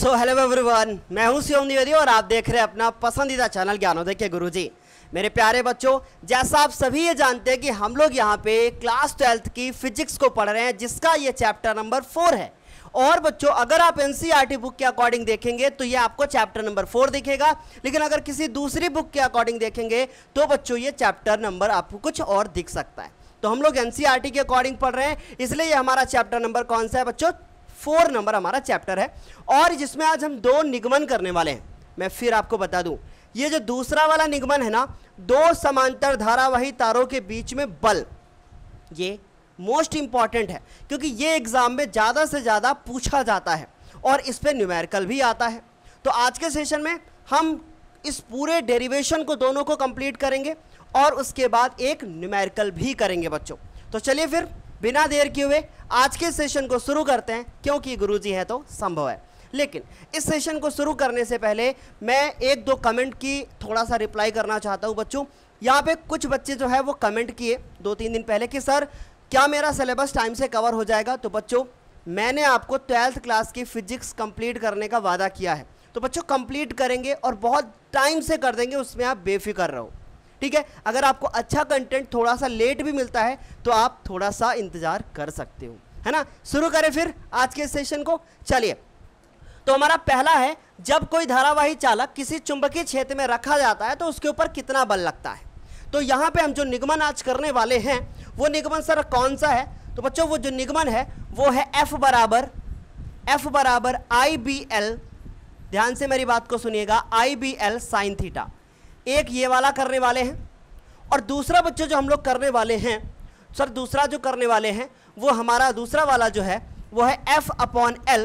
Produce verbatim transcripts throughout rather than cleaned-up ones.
So hello everyone, मैं हूं शिवम द्विवेदी और आप देख रहे हैं अपना पसंदीदा चैनल ज्ञानोदय के गुरुजी। मेरे प्यारे बच्चों, जैसा आप सभी ये जानते हैं कि हम लोग यहाँ पे क्लास ट्वेल्थ की फिजिक्स को पढ़ रहे हैं, जिसका ये चैप्टर नंबर फोर है। और बच्चों, अगर आप एनसीईआरटी बुक के अकॉर्डिंग देखेंगे तो ये आपको चैप्टर नंबर फोर दिखेगा, लेकिन अगर किसी दूसरी बुक के अकॉर्डिंग देखेंगे तो बच्चों ये चैप्टर नंबर आपको कुछ और दिख सकता है। तो हम लोग एनसीईआरटी के अकॉर्डिंग पढ़ रहे हैं, इसलिए ये हमारा चैप्टर नंबर कौन सा है बच्चों? फोर नंबर हमारा चैप्टर है, और जिसमें आज हम दो निगमन करने वाले हैं। मैं फिर आपको बता दूं, ये जो दूसरा वाला निगमन है ना, दो समांतर धारावाही तारों के बीच में बल, ये मोस्ट इंपॉर्टेंट है क्योंकि ये एग्जाम में ज़्यादा से ज़्यादा पूछा जाता है और इस पर न्यूमेरिकल भी आता है। तो आज के सेशन में हम इस पूरे डेरिवेशन को दोनों को कंप्लीट करेंगे और उसके बाद एक न्यूमेरिकल भी करेंगे बच्चों। तो चलिए फिर बिना देर किए हुए आज के सेशन को शुरू करते हैं, क्योंकि गुरुजी है तो संभव है। लेकिन इस सेशन को शुरू करने से पहले मैं एक दो कमेंट की थोड़ा सा रिप्लाई करना चाहता हूं बच्चों। यहाँ पे कुछ बच्चे जो है वो कमेंट किए दो तीन दिन पहले कि सर क्या मेरा सिलेबस टाइम से कवर हो जाएगा। तो बच्चों, मैंने आपको ट्वेल्थ क्लास की फिजिक्स कंप्लीट करने का वादा किया है, तो बच्चों कंप्लीट करेंगे और बहुत टाइम से कर देंगे, उसमें आप बेफिक्र रहो, ठीक है। अगर आपको अच्छा कंटेंट थोड़ा सा लेट भी मिलता है तो आप थोड़ा सा इंतजार कर सकते हो, है ना। शुरू करें फिर आज के सेशन को। चलिए, तो हमारा पहला है, जब कोई धारावाही चालक किसी चुंबकीय क्षेत्र में रखा जाता है तो उसके ऊपर कितना बल लगता है। तो यहाँ पे हम जो निगमन आज करने वाले हैं वो निगमन सर कौन सा है? तो बच्चों वो जो निगमन है वो है F बराबर F बराबर आई बी एल, ध्यान से मेरी बात को सुनिएगा, I B L sine theta. एक ये वाला करने वाले हैं, और दूसरा बच्चों जो हम लोग करने वाले हैं सर, दूसरा जो करने वाले हैं वो हमारा दूसरा वाला जो है वो है F अपॉन एल,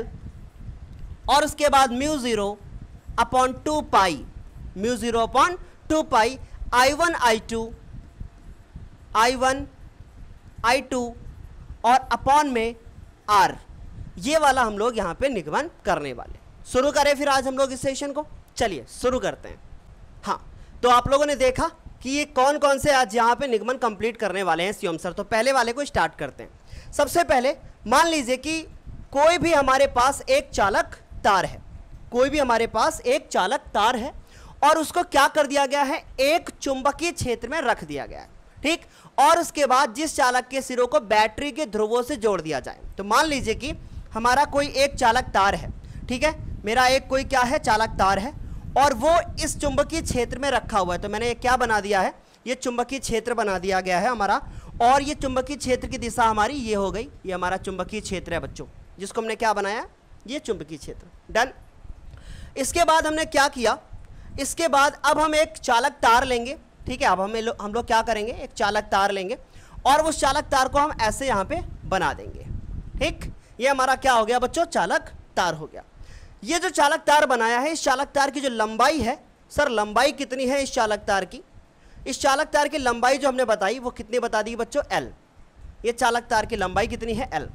और उसके बाद mu zero upon two pi, mu zero upon two pi I one I two I one I two और अपॉन में R। ये वाला हम लोग यहाँ पे निगमन करने वाले। शुरू करें फिर आज हम लोग इस सेशन को। चलिए शुरू करते हैं। हाँ, तो आप लोगों ने देखा कि ये कौन कौन से आज यहाँ पे निगमन कंप्लीट करने वाले हैं शिवम सर। तो पहले वाले को स्टार्ट करते हैं। सबसे पहले मान लीजिए कि कोई भी हमारे पास एक चालक तार है, कोई भी हमारे पास एक चालक तार है और उसको क्या कर दिया गया है, एक चुंबकीय क्षेत्र में रख दिया गया है, ठीक। और उसके बाद जिस चालक के सिरों को बैटरी के ध्रुवों से जोड़ दिया जाए। तो मान लीजिए कि हमारा कोई एक चालक तार है, ठीक है, मेरा एक कोई क्या है, चालक तार है, और वो इस चुंबकीय क्षेत्र में रखा हुआ है। तो मैंने ये क्या बना दिया है, ये चुंबकीय क्षेत्र बना दिया गया है हमारा, और ये चुंबकीय क्षेत्र की दिशा हमारी ये हो गई, ये हमारा चुंबकीय क्षेत्र है बच्चों, जिसको हमने क्या बनाया, ये चुंबकीय क्षेत्र। डन। इसके बाद हमने क्या किया, इसके बाद अब हम एक चालक तार लेंगे, ठीक है। अब हमें लो, हम लोग क्या करेंगे, एक चालक तार लेंगे और उस चालक तार को हम ऐसे यहाँ पे बना देंगे, ठीक। ये हमारा क्या हो गया बच्चों, चालक तार हो गया। ये जो चालक तार बनाया है, इस चालक तार की जो लंबाई है सर, लंबाई कितनी है इस चालक तार की, इस चालक तार की लंबाई जो हमने बताई वो कितनी बता दी बच्चों, एल। ये चालक तार की लंबाई कितनी है, एल।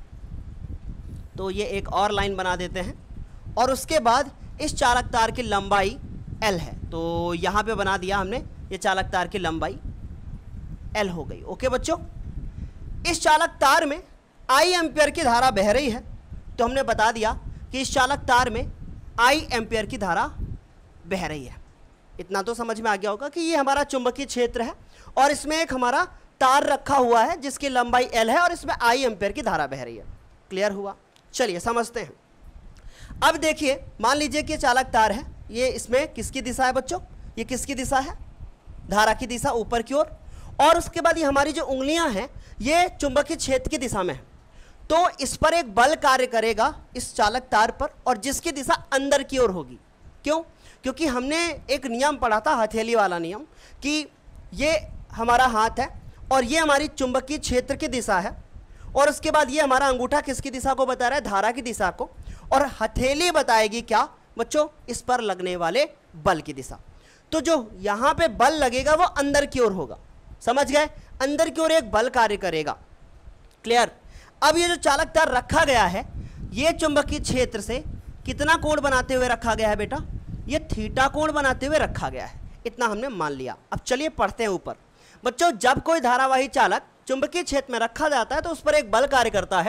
तो ये एक और लाइन बना देते हैं, और उसके बाद इस चालक तार की लंबाई एल है, तो यहाँ पे बना दिया हमने, ये चालक तार की लंबाई एल हो गई। ओके बच्चों, इस चालक तार में आई एम्पियर की धारा बह रही है, तो हमने बता दिया कि इस चालक तार में आई एम्पियर की धारा बह रही है। इतना तो समझ में आ गया होगा कि ये हमारा चुंबकीय क्षेत्र है और इसमें एक हमारा तार रखा हुआ है जिसकी लंबाई एल है और इसमें आई एम्पियर की धारा बह रही है। क्लियर हुआ? चलिए समझते हैं। अब देखिए, मान लीजिए कि चालक तार है, ये इसमें किसकी दिशा है बच्चों, ये किसकी दिशा है, धारा की दिशा ऊपर की ओर, और, और उसके बाद ये हमारी जो उंगलियां हैं ये चुंबकीय क्षेत्र की दिशा में है। तो इस पर एक बल कार्य करेगा इस चालक तार पर, और जिसकी दिशा अंदर की ओर होगी। क्यों? क्योंकि हमने एक नियम पढ़ा था, हथेली वाला नियम, कि ये हमारा हाथ है और ये हमारी चुंबकीय क्षेत्र की दिशा है, और उसके बाद ये हमारा अंगूठा किसकी दिशा को बता रहा है, धारा की दिशा को, और हथेली बताएगी क्या बच्चों, इस पर लगने वाले बल की दिशा। तो जो यहाँ पे बल लगेगा वो अंदर की ओर होगा, समझ गए, अंदर की ओर एक बल कार्य करेगा। क्लियर? अब ये जो चालक तार रखा गया है, ये चुंबकीय क्षेत्र से कितना कोण बनाते हुए रखा गया है बेटा, ये थीटा कोण बनाते हुए रखा गया है। इतना हमने मान लिया। अब चलिए पढ़ते हैं ऊपर। बच्चों, जब कोई धारावाही चालक चुंबकीय क्षेत्र में रखा जाता है तो उस पर एक बल कार्य करता है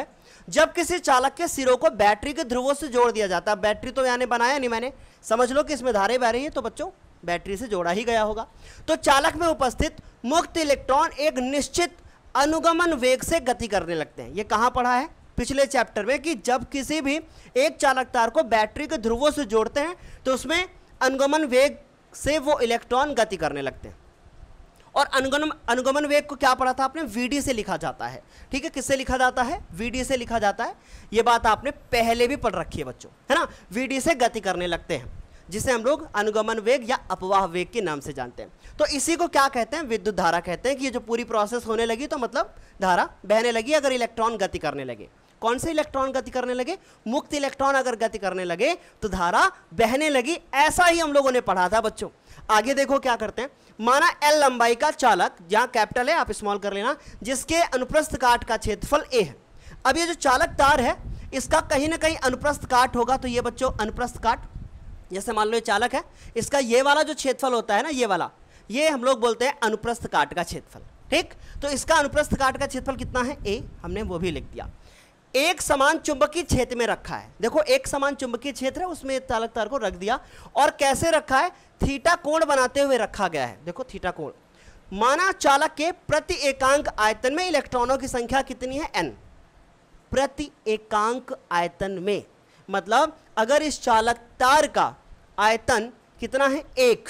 जब किसी चालक के सिरों को बैटरी के ध्रुवों से जोड़ दिया जाता है, बैटरी तो यानी बनाया नहीं मैंने, समझ लो कि इसमें धारें बह रही है, तो बच्चों बैटरी से जोड़ा ही गया होगा। तो चालक में उपस्थित मुक्त इलेक्ट्रॉन एक निश्चित अनुगमन वेग से गति करने लगते हैं। ये कहां पढ़ा है? पिछले चैप्टर में, कि जब किसी भी एक चालक तार को बैटरी के ध्रुवों से जोड़ते हैं तो उसमें अनुगमन वेग से वो इलेक्ट्रॉन गति करने लगते हैं। और अनुगमन अनुगमन वेग को क्या पढ़ा था आपने? वीडी से लिखा जाता है। ठीक है, किससे लिखा जाता है? वीडी से लिखा जाता है। ये बात आपने पहले भी पढ़ रखी है बच्चों, है ना। वीडी से गति करने लगते हैं, जिसे हम लोग अनुगमन वेग या अपवाह वेग के नाम से जानते हैं। तो इसी को क्या कहते हैं? विद्युत धारा कहते हैं। कि ये जो पूरी प्रोसेस होने लगी तो मतलब धारा बहने लगी अगर इलेक्ट्रॉन गति करने लगे। कौन से इलेक्ट्रॉन गति करने लगे? मुक्त इलेक्ट्रॉन अगर गति करने लगे तो धारा बहने लगी। ऐसा ही हम लोगों ने पढ़ा था बच्चों। आगे देखो क्या करते हैं। माना एल लंबाई का चालक, जहां कैपिटल है आप स्मॉल कर लेना, जिसके अनुप्रस्थ काट का क्षेत्रफल ए है। अब ये जो चालक तार है इसका कहीं ना कहीं अनुप्रस्थ काट होगा। तो ये बच्चों अनुप्रस्थ काट, जैसे मान लो ये चालक है, इसका ये वाला जो क्षेत्रफल होता है ना, ये वाला, ये हम लोग बोलते हैं अनुप्रस्थ काट का क्षेत्रफल। ठीक, तो इसका अनुप्रस्थ काट का क्षेत्रफल कितना है? ए, हमने वो भी लिख दिया। एक समान चुंबकीय क्षेत्र में रखा है। देखो एक समान चुंबकीय क्षेत्र है, उसमें चालक तार को रख दिया। और कैसे रखा है? थीटा कोण बनाते हुए रखा गया है। देखो थीटा कोण। माना चालक के प्रति एकांक आयतन में इलेक्ट्रॉनों की संख्या कितनी है? एन। प्रति एकांक आयतन में मतलब अगर इस चालक तार का आयतन कितना है? एक।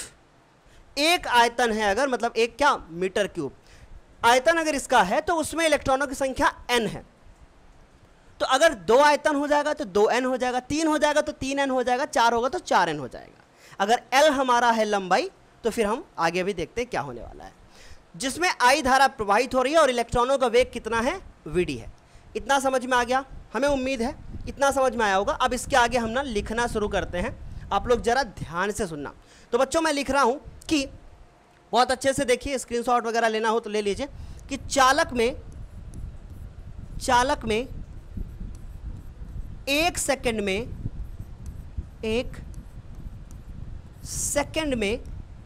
एक आयतन है अगर, मतलब एक क्या? मीटर क्यूब आयतन अगर इसका है तो उसमें इलेक्ट्रॉनों की संख्या एन है। तो अगर दो आयतन हो जाएगा तो दो एन हो जाएगा, तीन हो जाएगा तो तीन एन हो जाएगा, चार होगा तो चार एन हो जाएगा। अगर एल हमारा है लंबाई तो फिर हम आगे भी देखते हैं क्या होने वाला है। जिसमें आई धारा प्रवाहित हो रही है और इलेक्ट्रॉनों का वेग कितना है? वीडी है। इतना समझ में आ गया? हमें उम्मीद है इतना समझ में आया होगा। अब इसके आगे हम ना लिखना शुरू करते हैं। आप लोग जरा ध्यान से सुनना। तो बच्चों मैं लिख रहा हूं कि बहुत अच्छे से देखिए, स्क्रीनशॉट वगैरह लेना हो तो ले लीजिए। कि चालक में चालक में एक सेकंड में एक सेकंड में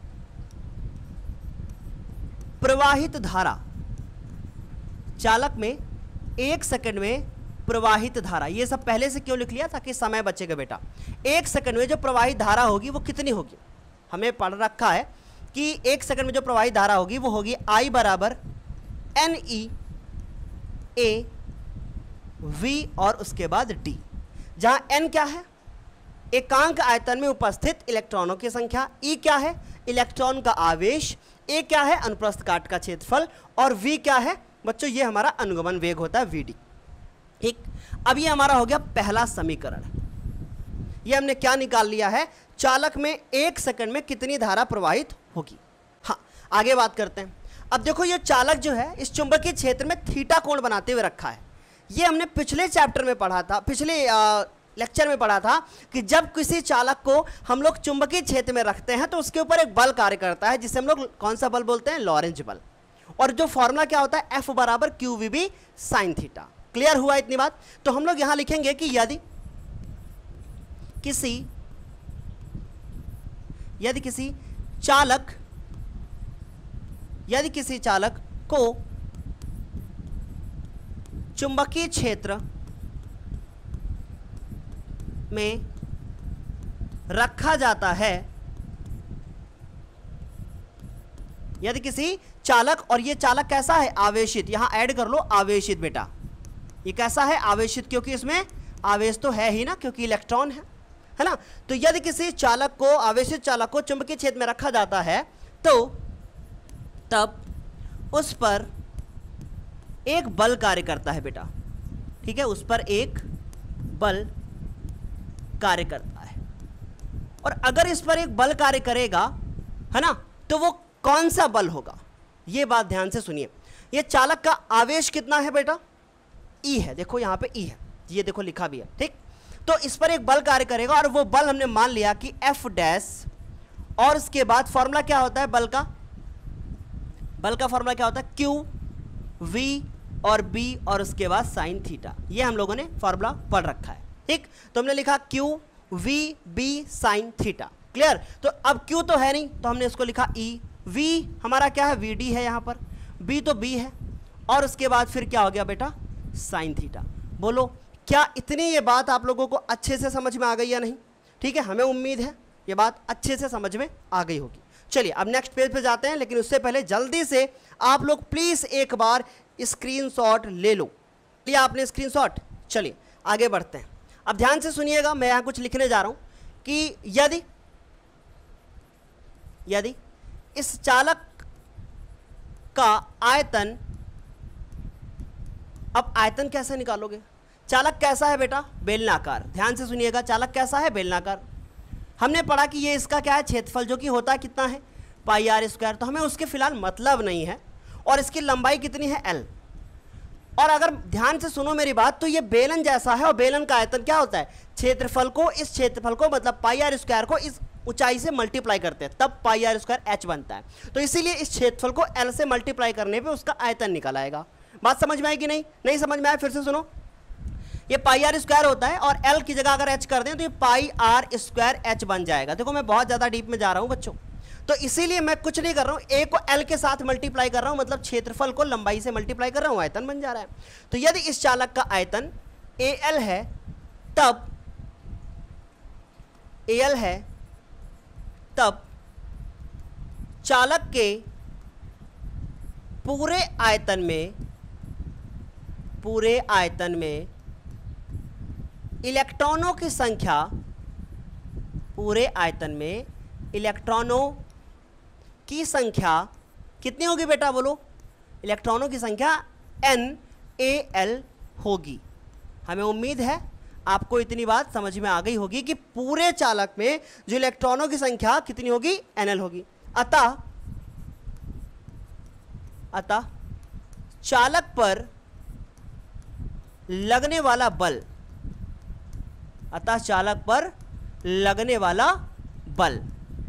प्रवाहित धारा, चालक में एक सेकंड में प्रवाहित धारा, ये सब पहले से क्यों लिख लिया? ताकि समय बचेगा बेटा। एक सेकंड में जो प्रवाहित धारा होगी वो कितनी होगी? हमें पढ़ रखा है कि एक सेकंड में जो प्रवाहित धारा होगी वो होगी आई बराबर एन ई ए वी और उसके बाद डी। जहां एन क्या है? एकांक आयतन में उपस्थित इलेक्ट्रॉनों की संख्या, ई क्या है? इलेक्ट्रॉन का आवेश, ए क्या है? अनुप्रस्थ काट का क्षेत्रफल, और वी क्या है बच्चों? ये हमारा अनुगमन वेग होता है वीडी। ठीक, अब ये हमारा हो गया पहला समीकरण। ये हमने क्या निकाल लिया है? चालक में एक सेकंड में कितनी धारा प्रवाहित होगी। हाँ, आगे बात करते हैं। अब देखो ये चालक जो है इस चुंबकीय क्षेत्र में थीटा कोण बनाते हुए रखा है। ये हमने पिछले चैप्टर में पढ़ा था, पिछले लेक्चर में पढ़ा था कि जब किसी चालक को हम लोग चुंबकीय क्षेत्र में रखते हैं तो उसके ऊपर एक बल कार्य करता है, जिसे हम लोग कौन सा बल बोलते हैं? लॉरेंज बल। और जो फॉर्मूला क्या होता है? एफ बराबर Q V B sine theta. Clear हुआ इतनी बात? तो हम लोग यहां लिखेंगे कि यदि किसी यदि किसी चालक यदि किसी चालक को चुंबकीय क्षेत्र में रखा जाता है, यदि किसी चालक, और ये चालक कैसा है? आवेशित। यहां ऐड कर लो आवेशित बेटा। ये कैसा है? आवेशित, क्योंकि इसमें आवेश तो है ही ना, क्योंकि इलेक्ट्रॉन है, है ना। तो यदि किसी चालक को, आवेशित चालक को चुंबकीय क्षेत्र में रखा जाता है तो तब उस पर एक बल कार्य करता है बेटा। ठीक है, उस पर एक बल कार्य करता है। और अगर इस पर एक बल कार्य करेगा, है ना, तो वो कौन सा बल होगा? ये बात ध्यान से सुनिए। ये चालक का आवेश कितना है बेटा? ई है। देखो यहां पे ई है, ये देखो लिखा भी है। ठीक, तो इस पर एक बल कार्य करेगा और वो बल हमने मान लिया कि एफ डैश, और उसके बाद फॉर्मूला क्या होता है बल का? बल का फॉर्मूला क्या होता है? क्यू वी और बी और उसके बाद साइन थीटा। ये हम लोगों ने फॉर्मूला पढ़ रखा है। ठीक, तो हमने लिखा Q V B sine theta. Clear? तो अब क्यू तो है नहीं तो हमने इसको लिखा ई, वी हमारा क्या है? वी डी है, यहाँ पर बी तो बी है, और उसके बाद फिर क्या हो गया बेटा? Sine theta. बोलो क्या इतनी ये बात आप लोगों को अच्छे से समझ में आ गई या नहीं? ठीक है, हमें उम्मीद है ये बात अच्छे से समझ में आ गई होगी। चलिए अब नेक्स्ट पेज पे जाते हैं, लेकिन उससे पहले जल्दी से आप लोग प्लीज़ एक बार स्क्रीनशॉट ले लो। लिया आपने स्क्रीनशॉट? चलिए आगे बढ़ते हैं। अब ध्यान से सुनिएगा, मैं यहाँ कुछ लिखने जा रहा हूँ कि यदि यदि इस चालक का आयतन, अब आयतन कैसे निकालोगे? चालक कैसा है बेटा? बेलनाकार। ध्यान से सुनिएगा, चालक कैसा है? बेलनाकार। हमने पढ़ा कि ये इसका क्या है? क्षेत्रफल, जो कि होता है कितना है? Pi R square. तो हमें उसके फिलहाल मतलब नहीं है। और इसकी लंबाई कितनी है? एल। और अगर ध्यान से सुनो मेरी बात, तो ये बेलन जैसा है और बेलन का आयतन क्या होता है? क्षेत्रफल को, इस क्षेत्रफल को मतलब पाई आर स्क्वायर को इस ऊंचाई से मल्टीप्लाई करते हैं, तब पाई आर स्क्वायर एच बनता है। तो इसीलिए इस क्षेत्रफल को एल से मल्टीप्लाई करने पे उसका आयतन निकल आएगा। बात समझ में आई कि नहीं? नहीं समझ में आया? फिर से सुनो, ये पाई आर स्क्वायर होता है और एल की जगह अगर एच कर दें तो ये पाई आर स्क्वायर एच बन जाएगा। देखो मैं बहुत ज़्यादा डीप में जा रहा हूँ बच्चों, तो इसीलिए मैं कुछ नहीं कर रहा हूँ, ए को एल के साथ मल्टीप्लाई कर रहा हूँ, मतलब क्षेत्रफल को लंबाई से मल्टीप्लाई कर रहा हूँ, आयतन बन जा रहा है। तो यदि इस चालक का आयतन ए एल है, तब ए एल है तब चालक के पूरे आयतन में पूरे आयतन में इलेक्ट्रॉनों की संख्या पूरे आयतन में इलेक्ट्रॉनों की संख्या कितनी होगी बेटा? बोलो। इलेक्ट्रॉनों की संख्या एन ए एल होगी। हमें उम्मीद है आपको इतनी बात समझ में आ गई होगी कि पूरे चालक में जो इलेक्ट्रॉनों की संख्या कितनी होगी? एन एल होगी। अतः अतः चालक पर लगने वाला बल अतः चालक पर लगने वाला बल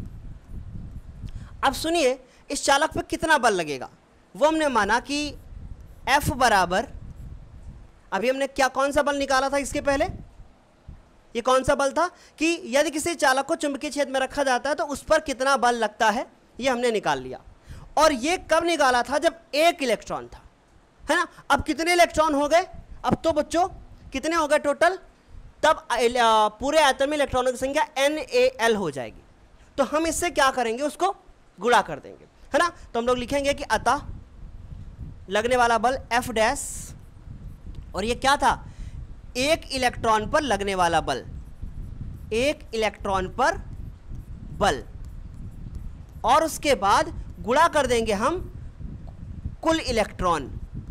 अब सुनिए, इस चालक पर कितना बल लगेगा वो हमने माना कि F बराबर, अभी हमने क्या कौन सा बल निकाला था इसके पहले? ये कौन सा बल था कि यदि किसी चालक को चुंबकीय क्षेत्र में रखा जाता है तो उस पर कितना बल लगता है, ये हमने निकाल लिया। और ये कब निकाला था? जब एक इलेक्ट्रॉन था, है ना। अब कितने इलेक्ट्रॉन हो गए? अब तो बच्चों कितने हो गए टोटल? तब पूरे आयतन में इलेक्ट्रॉनों की संख्या एन ए एल हो जाएगी। तो हम इससे क्या करेंगे? उसको गुणा कर देंगे, है ना। तो हम लोग लिखेंगे कि अतः लगने वाला बल एफ डैश, और ये क्या था? एक इलेक्ट्रॉन पर लगने वाला बल, एक इलेक्ट्रॉन पर बल, और उसके बाद गुणा कर देंगे हम कुल इलेक्ट्रॉन,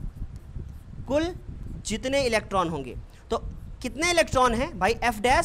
कुल जितने इलेक्ट्रॉन होंगे। तो कितने इलेक्ट्रॉन हैं भाई? एफ डैश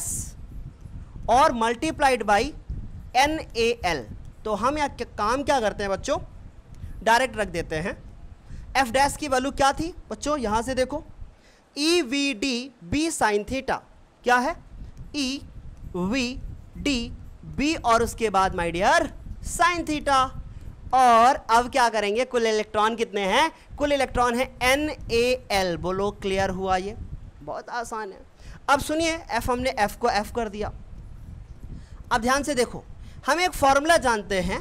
और multiplied by N A L. तो हम यहाँ काम क्या करते हैं बच्चों? डायरेक्ट रख देते हैं। एफ डैश की वैल्यू क्या थी बच्चों? यहाँ से देखो, E V D B sine theta. क्या है? ई वी डी बी और उसके बाद माय डियर साइन थीटा। और अब क्या करेंगे? कुल इलेक्ट्रॉन कितने हैं? कुल इलेक्ट्रॉन है एन ए एल। बोलो क्लियर हुआ? ये बहुत आसान है। अब सुनिए, एफ हमने एफ को एफ कर दिया। अब ध्यान से देखो, हम एक फॉर्मूला जानते हैं,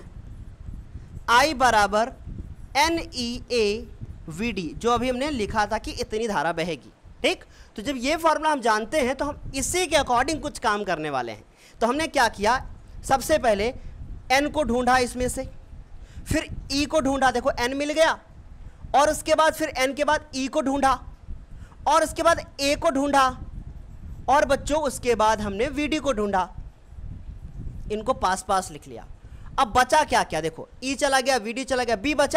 आई बराबर N E A V D, जो अभी हमने लिखा था कि इतनी धारा बहेगी। ठीक, तो जब ये फॉर्मूला हम जानते हैं तो हम इसी के अकॉर्डिंग कुछ काम करने वाले हैं। तो हमने क्या किया? सबसे पहले एन को ढूंढा इसमें से, फिर ई को ढूंढा, देखो एन मिल गया, और उसके बाद फिर एन के बाद ई को ढूंढा, और उसके बाद ए को ढूंढा, और बच्चों उसके बाद हमने वी डी को ढूंढा। इनको पास पास लिख लिया। अब बचा क्या क्या? देखो ई चला गया, वी डी चला गया, बी बचा,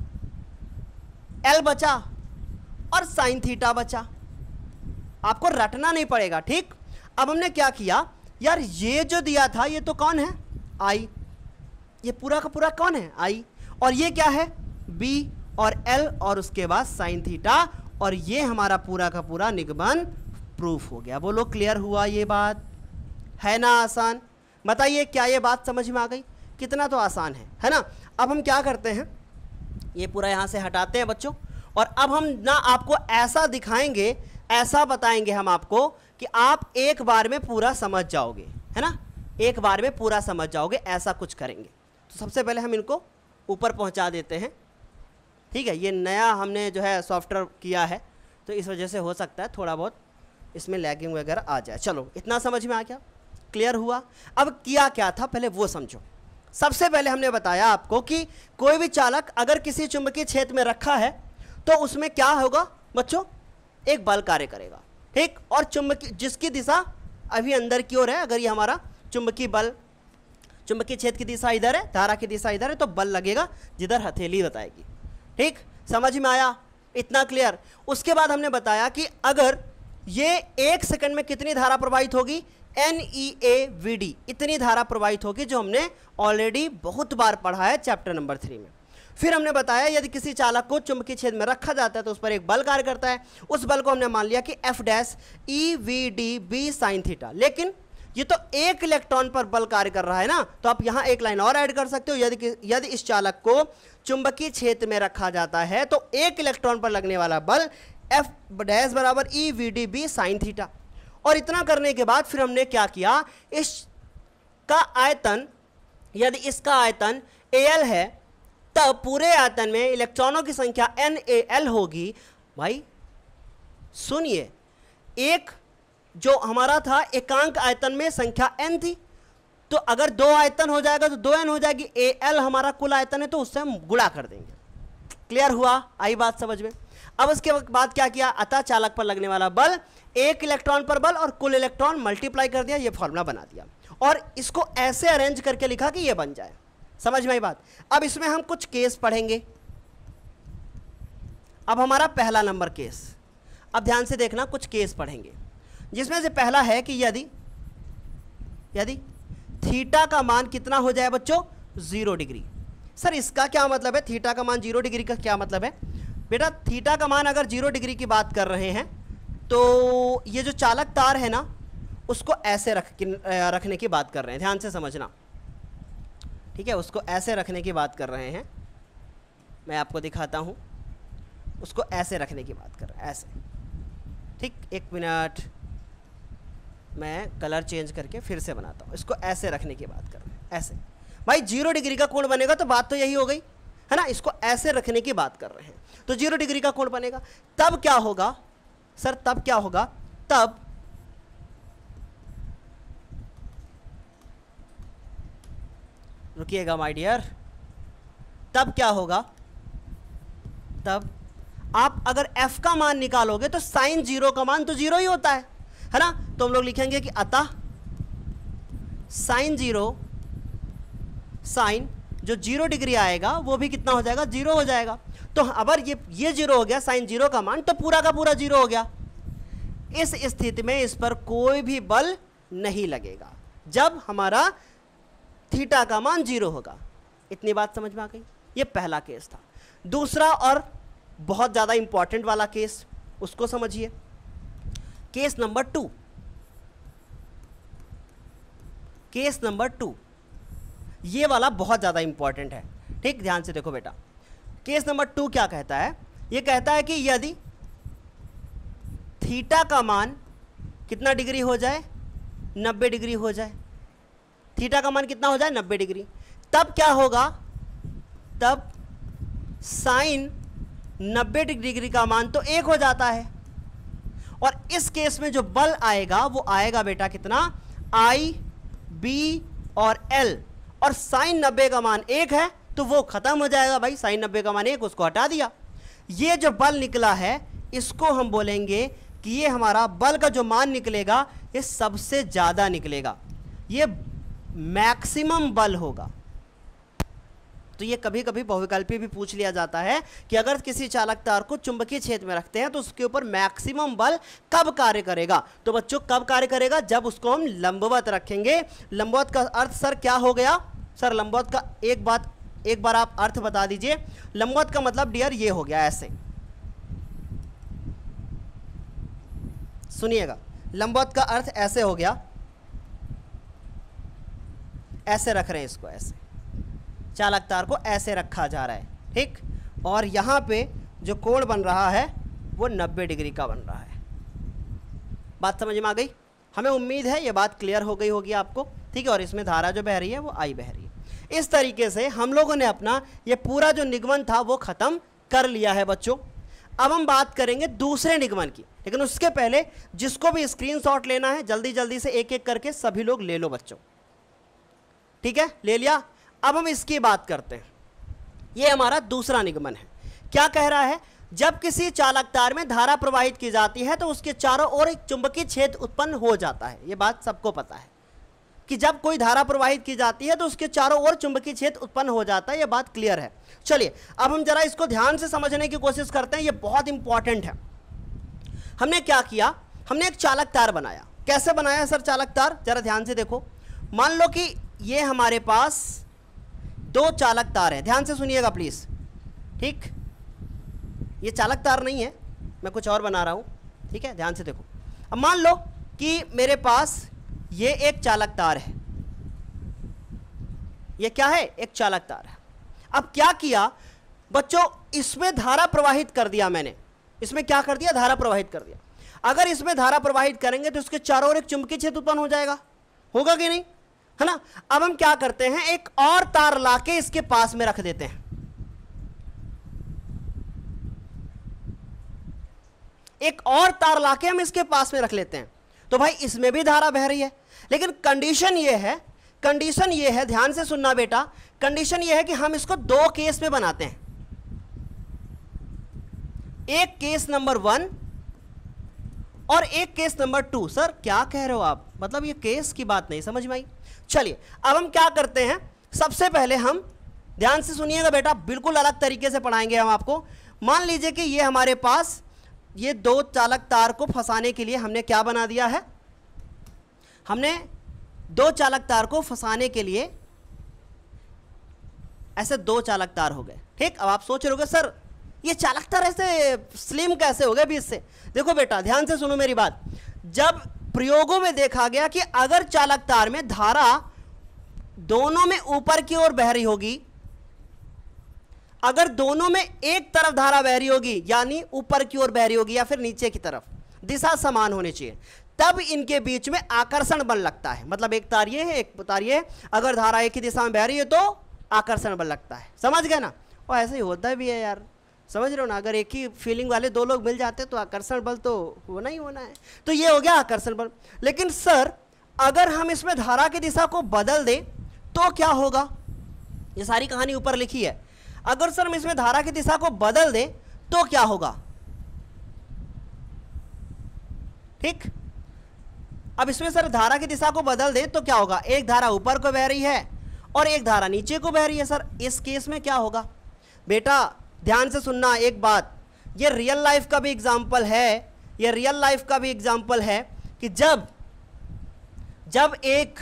एल बचा और साइन थीटा बचा। आपको रटना नहीं पड़ेगा। ठीक, अब हमने क्या किया यार, ये जो दिया था ये तो कौन है? आई। ये पूरा का पूरा कौन है? आई। और ये क्या है? बी और एल और उसके बाद साइन थीटा, और ये हमारा पूरा का पूरा निगमन प्रूफ हो गया। बोलो क्लियर हुआ? ये बात है ना आसान? बताइए क्या ये बात समझ में आ गई? कितना तो आसान है, है ना। अब हम क्या करते हैं, ये पूरा यहाँ से हटाते हैं बच्चों, और अब हम ना आपको ऐसा दिखाएंगे, ऐसा बताएंगे हम आपको कि आप एक बार में पूरा समझ जाओगे, है ना। एक बार में पूरा समझ जाओगे, ऐसा कुछ करेंगे। तो सबसे पहले हम इनको ऊपर पहुँचा देते हैं। ठीक है, ये नया हमने जो है सॉफ्टवेयर किया है, तो इस वजह से हो सकता है थोड़ा बहुत इसमें लैगिंग वगैरह आ जाए। चलो इतना समझ में आ गया, क्लियर हुआ। अब किया क्या था पहले वो समझो। सबसे पहले हमने बताया आपको कि कोई भी चालक अगर किसी चुंबकीय क्षेत्र में रखा है तो उसमें क्या होगा बच्चों, एक बल कार्य करेगा, ठीक। और चुंबकीय जिसकी दिशा अभी अंदर की ओर है, अगर ये हमारा चुंबकीय बल, चुंबकीय क्षेत्र की दिशा इधर है, धारा की दिशा इधर है, तो बल लगेगा जिधर हथेली बताएगी, ठीक। समझ में आया, इतना क्लियर। उसके बाद हमने बताया कि अगर ये एक सेकंड में कितनी धारा प्रवाहित होगी, N E A V D, इतनी धारा प्रवाहित होगी, जो हमने ऑलरेडी बहुत बार पढ़ा है चैप्टर नंबर थ्री में। फिर हमने बताया यदि किसी चालक को चुंबकीय क्षेत्र में रखा जाता है तो उस पर एक बल कार्य करता है। उस बल को हमने मान लिया कि F dash E V D B sine theta. लेकिन ये तो एक इलेक्ट्रॉन पर बल कार्य कर रहा है ना, तो आप यहाँ एक लाइन और ऐड कर सकते हो। यदि यदि इस चालक को चुंबकीय क्षेत्र में रखा जाता है तो एक इलेक्ट्रॉन पर लगने वाला बल एफ डैश बराबर E V D B sine theta. और इतना करने के बाद फिर हमने क्या किया, इसका आयतन, यदि इसका आयतन ए एल है तब पूरे आयतन में इलेक्ट्रॉनों की संख्या एन ए एल होगी। भाई सुनिए, एक जो हमारा था एकांक आयतन में संख्या n थी, तो अगर दो आयतन हो जाएगा तो दो एन हो जाएगी। ए एल हमारा कुल आयतन है तो उससे हम गुणा कर देंगे। क्लियर हुआ, आई बात समझ में। अब उसके बाद क्या किया, अतः चालक पर लगने वाला बल, एक इलेक्ट्रॉन पर बल और कुल इलेक्ट्रॉन मल्टीप्लाई कर दिया, ये फॉर्मूला बना दिया और इसको ऐसे अरेंज करके लिखा कि ये बन जाए। समझ में आई बात। अब इसमें हम कुछ केस पढ़ेंगे। अब हमारा पहला नंबर केस, अब ध्यान से देखना, कुछ केस पढ़ेंगे जिसमें से पहला है कि यदि यदि थीटा का मान कितना हो जाए बच्चों, जीरो डिग्री। सर इसका क्या मतलब है, थीटा का मान जीरो डिग्री का क्या मतलब है? बेटा थीटा का मान अगर जीरो डिग्री की बात कर रहे हैं तो ये जो चालक तार है ना उसको ऐसे रख रखने की बात कर रहे हैं, ध्यान से समझना, ठीक है। उसको ऐसे रखने की बात कर रहे हैं, मैं आपको दिखाता हूँ। उसको ऐसे रखने की बात कर रहे हैं, ऐसे, ठीक। एक मिनट, मैं कलर चेंज करके फिर से बनाता हूँ। इसको ऐसे रखने की बात कर रहे हैं, ऐसे। भाई जीरो डिग्री का कोण बनेगा तो बात तो यही हो गई है ना। इसको ऐसे रखने की बात कर रहे हैं तो जीरो डिग्री का कोण बनेगा। तब क्या होगा सर, तब क्या होगा, तब रुकिएगा माय डियर, तब क्या होगा, तब आप अगर f का मान निकालोगे तो साइन जीरो का मान तो जीरो ही होता है है ना। तो हम लोग लिखेंगे कि अतः साइन जीरो, साइन जो जीरो डिग्री आएगा वो भी कितना हो जाएगा, जीरो हो जाएगा। तो अगर ये ये जीरो हो गया, साइन जीरो का मान, तो पूरा का पूरा जीरो हो गया। इस स्थिति में इस पर कोई भी बल नहीं लगेगा जब हमारा थीटा का मान जीरो होगा। इतनी बात समझ में आ गई। ये पहला केस था। दूसरा और बहुत ज़्यादा इंपॉर्टेंट वाला केस, उसको समझिए। Case number two, case number two ये वाला बहुत ज़्यादा इंपॉर्टेंट है, ठीक। ध्यान से देखो बेटा, केस नंबर टू क्या कहता है, ये कहता है कि यदि थीटा का मान कितना डिग्री हो जाए, नब्बे डिग्री हो जाए, थीटा का मान कितना हो जाए, नब्बे डिग्री, तब क्या होगा, तब साइन नब्बे डिग्री का मान तो एक हो जाता है। और इस केस में जो बल आएगा वो आएगा बेटा कितना, आई बी और एल, और साइन नब्बे का मान एक है तो वो खत्म हो जाएगा। भाई साइन नब्बे का मान एक, उसको हटा दिया। ये जो बल निकला है इसको हम बोलेंगे कि ये हमारा बल का जो मान निकलेगा ये सबसे ज़्यादा निकलेगा, ये मैक्सिमम बल होगा। तो ये कभी कभी बहुविकल्पी भी पूछ लिया जाता है कि अगर किसी चालक तार को चुंबकीय क्षेत्र में रखते हैं तो उसके ऊपर मैक्सिमम बल कब कार्य करेगा। तो बच्चों कब कार्य करेगा, जब उसको हम लंबवत रखेंगे। लंबवत का अर्थ सर क्या हो गया, सर लंबवत का एक बात एक बार आप अर्थ बता दीजिए। लंबवत का मतलब डियर ये हो गया, ऐसे सुनिएगा, लंबवत का अर्थ ऐसे हो गया, ऐसे रख रहे हैं इसको, ऐसे चालक तार को ऐसे रखा जा रहा है, ठीक। और यहाँ पे जो कोण बन रहा है वो नब्बे डिग्री का बन रहा है। बात समझ में आ गई? हमें उम्मीद है ये बात क्लियर हो गई होगी आपको, ठीक है। और इसमें धारा जो बह रही है वो आई बह रही है। इस तरीके से हम लोगों ने अपना ये पूरा जो निगमन था वो ख़त्म कर लिया है बच्चों। अब हम बात करेंगे दूसरे निगमन की। लेकिन उसके पहले जिसको भी स्क्रीनशॉट लेना है जल्दी जल्दी से एक एक करके सभी लोग ले लो बच्चों, ठीक है, ले लिया। अब हम इसकी बात करते हैं। यह हमारा दूसरा निगमन है। क्या कह रहा है, जब किसी चालक तार में धारा प्रवाहित की जाती है तो उसके चारों ओर एक चुंबकीय क्षेत्र उत्पन्न हो जाता है। यह बात सबको पता है कि जब कोई धारा प्रवाहित की जाती है तो उसके चारों ओर चुंबकीय क्षेत्र उत्पन्न हो जाता है। यह बात क्लियर है। चलिए अब हम जरा इसको ध्यान से समझने की कोशिश करते हैं, यह बहुत इंपॉर्टेंट है। हमने क्या किया, हमने एक चालक तार बनाया। कैसे बनाया सर चालक तार, जरा ध्यान से देखो। मान लो कि ये हमारे पास दो चालक तार है, ध्यान से सुनिएगा प्लीज, ठीक। ये चालक तार नहीं है, मैं कुछ और बना रहा हूं, ठीक है, ध्यान से देखो। अब मान लो कि मेरे पास ये एक चालक तार है, ये क्या है, एक चालक तार है। अब क्या किया बच्चों, इसमें धारा प्रवाहित कर दिया मैंने, इसमें क्या कर दिया, धारा प्रवाहित कर दिया। अगर इसमें धारा प्रवाहित करेंगे तो इसके चारों ओर एक चुंबकीय क्षेत्र उत्पन्न हो जाएगा, होगा कि नहीं, है ना। अब हम क्या करते हैं, एक और तार लाके इसके पास में रख देते हैं, एक और तार लाके हम इसके पास में रख लेते हैं, तो भाई इसमें भी धारा बह रही है। लेकिन कंडीशन ये है, कंडीशन ये है, ध्यान से सुनना बेटा, कंडीशन ये है कि हम इसको दो केस में बनाते हैं। एक केस नंबर वन और एक केस नंबर टू। सर क्या कह रहे हो आप, मतलब ये केस की बात नहीं समझ में आई। चलिए अब हम क्या करते हैं, सबसे पहले हम, ध्यान से सुनिएगा बेटा, बिल्कुल अलग तरीके से पढ़ाएंगे हम आपको। मान लीजिए कि ये हमारे पास ये दो चालक तार को फंसाने के लिए हमने क्या बना दिया है, हमने दो चालक तार को फंसाने के लिए ऐसे दो चालक तार हो गए, ठीक। अब आप सोच रहे होगे सर ये चालक तार ऐसे स्लिम कैसे हो गए बीच से। देखो बेटा ध्यान से सुनो मेरी बात, जब प्रयोगों में देखा गया कि अगर चालक तार में धारा दोनों में ऊपर की ओर बह रही होगी, अगर दोनों में एक तरफ धारा बह रही होगी, यानी ऊपर की ओर बह रही होगी या फिर नीचे की तरफ, दिशा समान होनी चाहिए, तब इनके बीच में आकर्षण बल लगता है। मतलब एक तार ये है, एक तार ये है, अगर धारा एक ही दिशा में बह रही है तो आकर्षण बल लगता है, समझ गए ना। और ऐसा ही होता भी है यार, समझ रहे हो ना, अगर एक ही फीलिंग वाले दो लोग मिल जाते तो आकर्षण बल तो होना ही होना है। तो ये हो गया आकर्षण बल। लेकिन सर अगर हम इसमें धारा की दिशा को बदल दें तो क्या होगा, ये सारी कहानी ऊपर लिखी है। अगर सर हम इसमें धारा की दिशा को बदल दें तो क्या होगा, ठीक। अब इसमें सर धारा की दिशा को बदल दें तो क्या होगा, एक धारा ऊपर को बह रही है और एक धारा नीचे को बह रही है। सर इस केस में क्या होगा बेटा, ध्यान से सुनना एक बात, ये रियल लाइफ का भी एग्जाम्पल है, ये रियल लाइफ का भी एग्जाम्पल है कि जब जब एक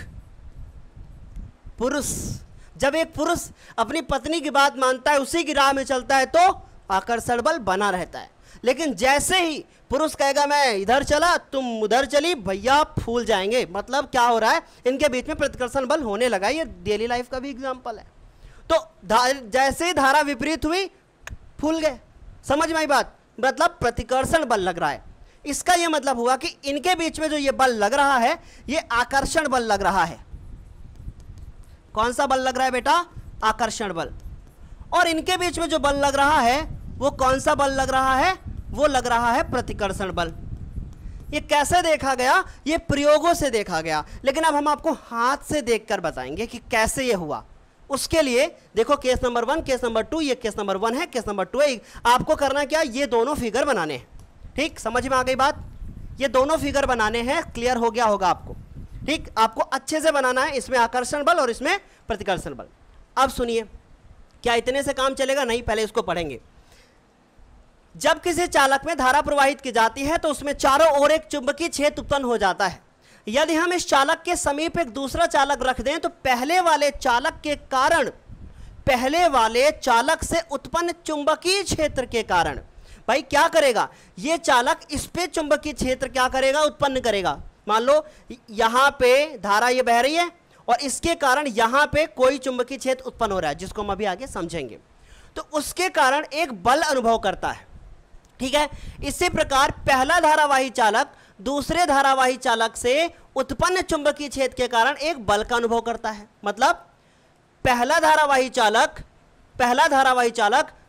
पुरुष जब एक पुरुष अपनी पत्नी की बात मानता है, उसी की राह में चलता है, तो आकर्षण बल बना रहता है। लेकिन जैसे ही पुरुष कहेगा मैं इधर चला तुम उधर चली, भैया फूल जाएंगे। मतलब क्या हो रहा है, इनके बीच में प्रतिकर्षण बल होने लगा। ये डेली लाइफ का भी एग्जाम्पल है। तो जैसे ही धारा विपरीत हुई फूल गए, समझ में आई बात, मतलब प्रतिकर्षण बल लग रहा है। इसका यह मतलब हुआ कि इनके बीच में जो ये बल लग रहा है ये आकर्षण बल लग रहा है। कौन सा बल लग रहा है बेटा, आकर्षण बल। और इनके बीच में जो बल लग रहा है वो कौन सा बल लग रहा है, वो लग रहा है प्रतिकर्षण बल। ये कैसे देखा गया, ये प्रयोगों से देखा गया। लेकिन अब हम आपको हाथ से देखकर बताएंगे कि कैसे ये हुआ। उसके लिए देखो case number one, case number two, ये केस नंबर वन है, केस नंबर टू है। आपको करना क्या, ये दोनों फिगर बनाने हैं, ठीक। समझ में आ गई बात, ये दोनों फिगर बनाने हैं, क्लियर हो गया होगा आपको, ठीक। आपको अच्छे से बनाना है, इसमें आकर्षण बल और इसमें प्रतिकर्षण बल। अब सुनिए, क्या इतने से काम चलेगा, नहीं, पहले इसको पढ़ेंगे। जब किसी चालक में धारा प्रवाहित की जाती है तो उसमें चारों ओर एक चुंबकीय क्षेत्र उत्पन्न हो जाता है। यदि हम इस चालक के समीप एक दूसरा चालक रख दें तो पहले वाले चालक के कारण पहले वाले चालक से उत्पन्न चुंबकीय क्षेत्र के कारण भाई क्या करेगा, ये चालक इस पे चुंबकीय क्षेत्र क्या करेगा, उत्पन्न करेगा। मान लो यहां पे धारा ये बह रही है और इसके कारण यहां पे कोई चुंबकीय क्षेत्र उत्पन्न हो रहा है, जिसको हम अभी आगे समझेंगे। तो उसके कारण एक बल अनुभव करता है, ठीक है। इसी प्रकार पहला धारावाही चालक दूसरे धारावाही चालक से उत्पन्न चुंबकीय क्षेत्र के कारण एक बल का अनुभव करता है। मतलब पहला धारावाही चालक पहला धारावाही चालक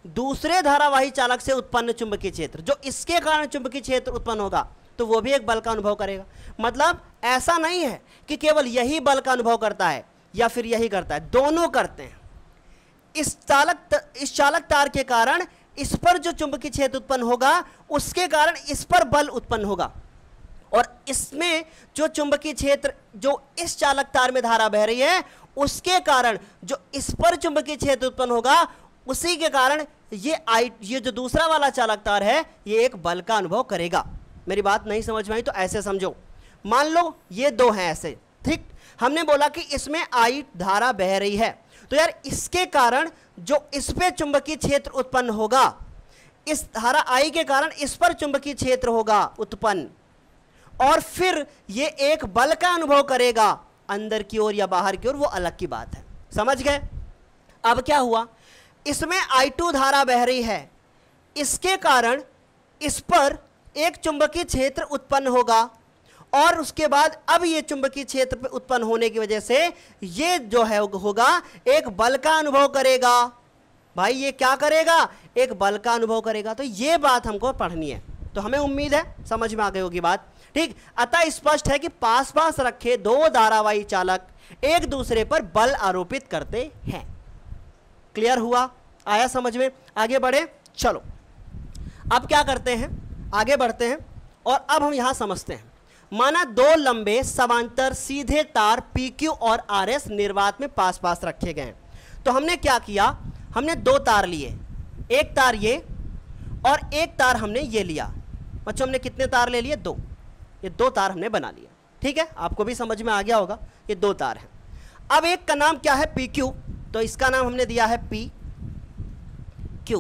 दूसरे धारावाही चालक से उत्पन्न चुंबकीय क्षेत्र, जो इसके कारण चुंबकीय क्षेत्र उत्पन्न होगा, तो वो भी एक बल का अनुभव करेगा। मतलब ऐसा नहीं है कि केवल यही बल का अनुभव करता है या फिर यही करता है, दोनों करते हैं। इस चालक इस चालक तार के कारण इस पर जो चुंबकीय क्षेत्र उत्पन्न होगा, उसके कारण इस पर बल उत्पन्न होगा, और इसमें जो चुंबकीय क्षेत्र जो इस चालक तार में धारा बह रही है, उसके कारण जो इस पर चुंबकीय क्षेत्र उत्पन्न होगा, उसी के कारण ये आई ये जो दूसरा वाला चालक तार है, ये एक बल का अनुभव करेगा। मेरी बात नहीं समझ में आई तो ऐसे समझो, मान लो ये दो हैं ऐसे, ठीक। हमने बोला कि इसमें आई धारा बह रही है, तो यार इसके कारण जो इस पे चुंबकीय क्षेत्र उत्पन्न होगा, इस धारा आई के कारण इस पर चुंबकीय क्षेत्र होगा उत्पन्न, और फिर ये एक बल का अनुभव करेगा अंदर की ओर या बाहर की ओर, वो अलग की बात है। समझ गए? अब क्या हुआ, इसमें आई टू धारा बह रही है, इसके कारण इस पर एक चुंबकीय क्षेत्र उत्पन्न होगा, और उसके बाद अब ये चुंबकीय क्षेत्र उत्पन्न होने की वजह से ये जो है होगा एक बल का अनुभव करेगा। भाई ये क्या करेगा? एक बल का अनुभव करेगा। तो ये बात हमको पढ़नी है, तो हमें उम्मीद है समझ में आ गई होगी बात, ठीक। अतः स्पष्ट है कि पास पास रखे दो धारावाही चालक एक दूसरे पर बल आरोपित करते हैं। क्लियर हुआ? आया समझ में? आगे बढ़े, चलो अब क्या करते हैं, आगे बढ़ते हैं, और अब हम यहां समझते हैं। माना दो लंबे समांतर सीधे तार पी क्यू और आर एस निर्वात में पास पास रखे गए हैं। तो हमने क्या किया, हमने दो तार लिए, एक तार ये और एक तार हमने ये लिया। बच्चों हमने कितने तार ले लिए? दो। ये दो तार हमने बना लिया, ठीक है, आपको भी समझ में आ गया होगा। ये दो तार हैं। अब एक का नाम क्या है? पी क्यू, तो इसका नाम हमने दिया है पी क्यू,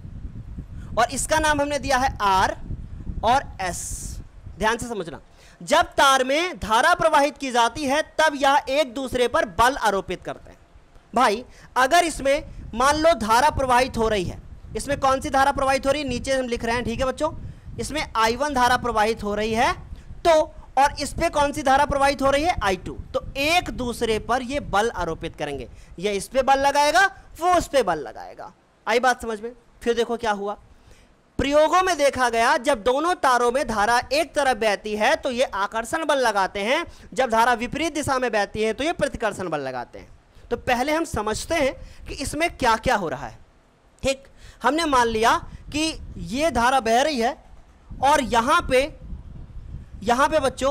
और इसका नाम हमने दिया है आर और एस। ध्यान से समझना, जब तार में धारा प्रवाहित की जाती है तब यह एक दूसरे पर बल आरोपित करते हैं। भाई अगर इसमें मान लो धारा प्रवाहित हो रही है, इसमें कौन सी धारा प्रवाहित हो रही है? नीचे हम लिख रहे हैं, ठीक है बच्चों, इसमें आई वन धारा प्रवाहित हो रही है, तो और इस पे कौन सी धारा प्रवाहित हो रही है? I two. तो एक दूसरे पर ये बल आरोपित करेंगे, ये इस पे बल लगाएगा, वो उस पे बल लगाएगा। आई बात समझ में? फिर देखो क्या हुआ, प्रयोगों में देखा गया जब दोनों तारों में धारा एक तरफ बहती है तो ये आकर्षण बल लगाते हैं, जब धारा विपरीत दिशा में बहती है तो ये प्रतिकर्षण बल लगाते हैं। तो पहले हम समझते हैं कि इसमें क्या क्या हो रहा है, ठीक। हमने मान लिया कि ये धारा बह रही है, और यहां पे यहां पे बच्चों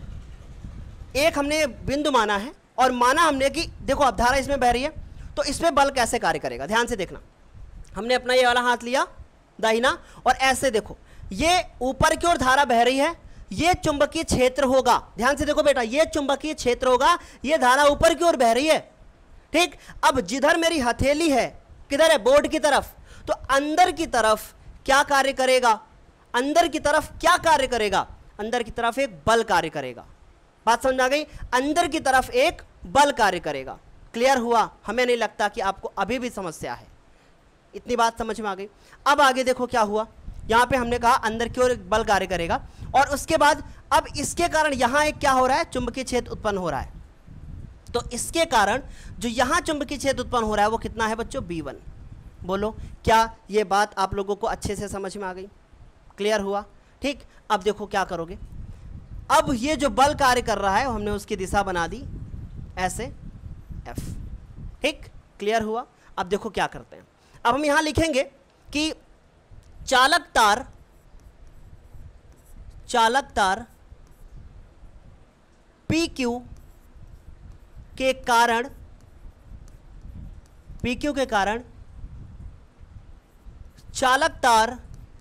एक हमने बिंदु माना है, और माना हमने कि देखो अब धारा इसमें बह रही है, तो इसमें बल कैसे कार्य करेगा? ध्यान से देखना, हमने अपना ये वाला हाथ लिया दाहिना, और ऐसे देखो ये ऊपर की ओर धारा बह रही है, ये चुंबकीय क्षेत्र होगा। ध्यान से देखो बेटा, ये चुंबकीय क्षेत्र होगा, ये धारा ऊपर की ओर बह रही है, ठीक। अब जिधर मेरी हथेली है, किधर है? बोर्ड की तरफ। तो अंदर की तरफ क्या कार्य करेगा? अंदर की तरफ क्या कार्य करेगा? अंदर की तरफ एक बल कार्य करेगा। बात समझ आ गई? अंदर की तरफ एक बल कार्य करेगा। क्लियर हुआ? हमें नहीं लगता कि आपको अभी भी समस्या है, इतनी बात समझ में आ गई। अब आगे देखो क्या हुआ, यहां पे हमने कहा अंदर की ओर एक बल कार्य करेगा, और उसके बाद अब इसके कारण यहां एक क्या हो रहा है? चुंबकीय क्षेत्र उत्पन्न हो रहा है। तो इसके कारण जो यहां चुंबकीय क्षेत्र उत्पन्न हो रहा है वो कितना है बच्चों? B one. बोलो क्या ये बात आप लोगों को अच्छे से समझ में आ गई? क्लियर हुआ? ठीक। अब देखो क्या करोगे, अब ये जो बल कार्य कर रहा है हमने उसकी दिशा बना दी ऐसे एफ, ठीक। क्लियर हुआ? अब देखो क्या करते हैं, अब हम यहां लिखेंगे कि चालक तार चालक तार पी क्यू के कारण पी क्यू के कारण चालक तार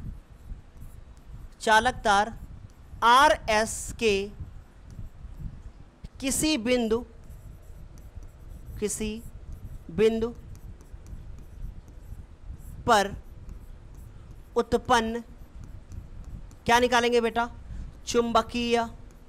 चालक तार आर एस के किसी बिंदु किसी बिंदु पर उत्पन्न क्या निकालेंगे बेटा? चुंबकीय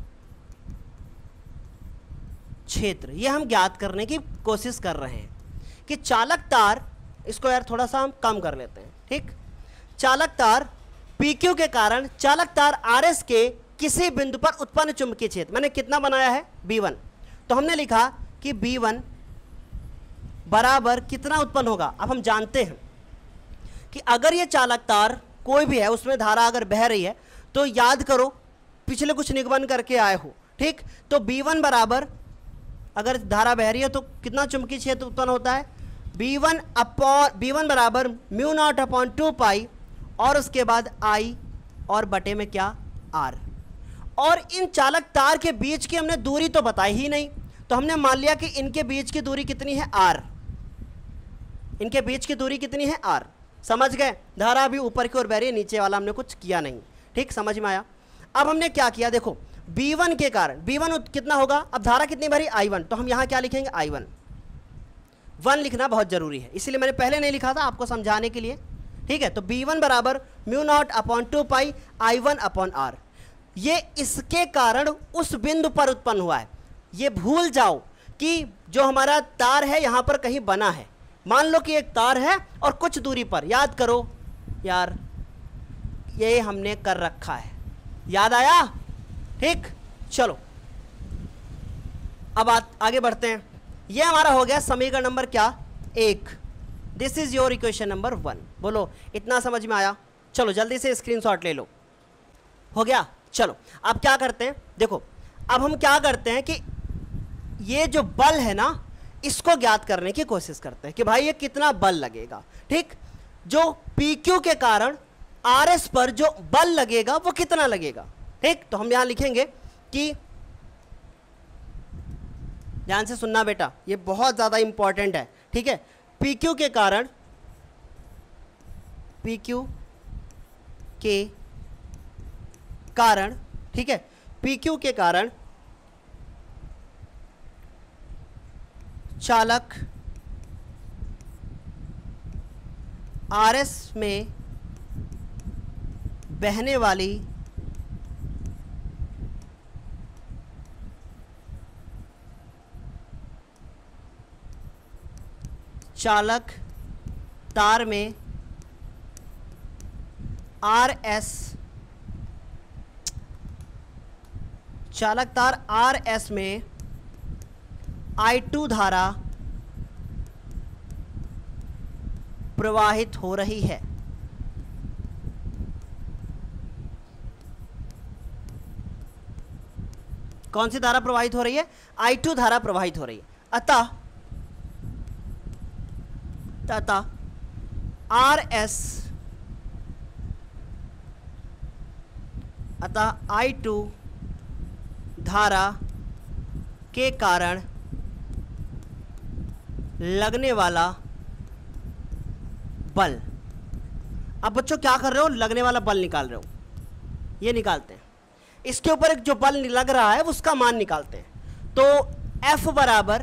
क्षेत्र। यह हम ज्ञात करने की कोशिश कर रहे हैं कि चालक तार, इसको यार थोड़ा सा हम कम कर लेते हैं, ठीक। चालक तार पी क्यू के कारण चालक तार आर एस के किसी बिंदु पर उत्पन्न चुंबकीय क्षेत्र, मैंने कितना बनाया है? B one. तो हमने लिखा कि बी वन बराबर कितना उत्पन्न होगा? अब हम जानते हैं कि अगर ये चालक तार कोई भी है, उसमें धारा अगर बह रही है, तो याद करो पिछले कुछ निगमन करके आए हो, ठीक। तो बी वन बराबर, अगर धारा बह रही है तो कितना चुंबकीय क्षेत्र उत्पन्न होता है, B one upon B one बराबर mu naught upon two pi, और उसके बाद आई और बटे में क्या, आर। और इन चालक तार के बीच की हमने दूरी तो बताई ही नहीं, तो हमने मान लिया कि इनके बीच की दूरी कितनी है, आर। इनके बीच की दूरी कितनी है, आर। समझ गए। धारा अभी ऊपर की ओर बह रही है, नीचे वाला हमने कुछ किया नहीं, ठीक, समझ में आया। अब हमने क्या किया, देखो बी वन के कारण बी वन कितना होगा, अब धारा कितनी भरी, आई वन, तो हम यहाँ क्या लिखेंगे, आई वन। वन लिखना बहुत जरूरी है, इसीलिए मैंने पहले नहीं लिखा था आपको समझाने के लिए, ठीक है। तो बी वन बराबर mu naught upon two pi I one upon R. ये इसके कारण उस बिंदु पर उत्पन्न हुआ है। ये भूल जाओ कि जो हमारा तार है यहाँ पर कहीं बना है। मान लो कि एक तार है और कुछ दूरी पर, याद करो यार, ये हमने कर रखा है, याद आया, ठीक। चलो अब आ, आगे बढ़ते हैं। ये हमारा हो गया समीकरण नंबर क्या, एक। This is your equation number one. बोलो इतना समझ में आया। चलो जल्दी से स्क्रीनशॉट ले लो, हो गया। चलो अब क्या करते हैं, देखो अब हम क्या करते हैं कि ये जो बल है ना, इसको ज्ञात करने की कोशिश करते हैं कि भाई ये कितना बल लगेगा, ठीक। जो पी क्यू के कारण आर एस पर जो बल लगेगा वो कितना लगेगा, ठीक। तो हम यहां लिखेंगे कि, ध्यान से सुनना बेटा, ये बहुत ज्यादा इंपॉर्टेंट है, ठीक है। पी क्यू के कारण पी क्यू के कारण ठीक है, पी क्यू के कारण चालक आर एस में बहने वाली चालक तार में आर एस चालक तार आर एस में आई टू धारा प्रवाहित हो रही है। कौन सी धारा प्रवाहित हो रही है, आई टू धारा प्रवाहित हो रही है। अतः अतः आर एस अतः आई टू धारा के कारण लगने वाला बल। अब बच्चों क्या कर रहे हो, लगने वाला बल निकाल रहे हो, ये निकालते हैं। इसके ऊपर एक जो बल लग रहा है उसका मान निकालते हैं। तो F बराबर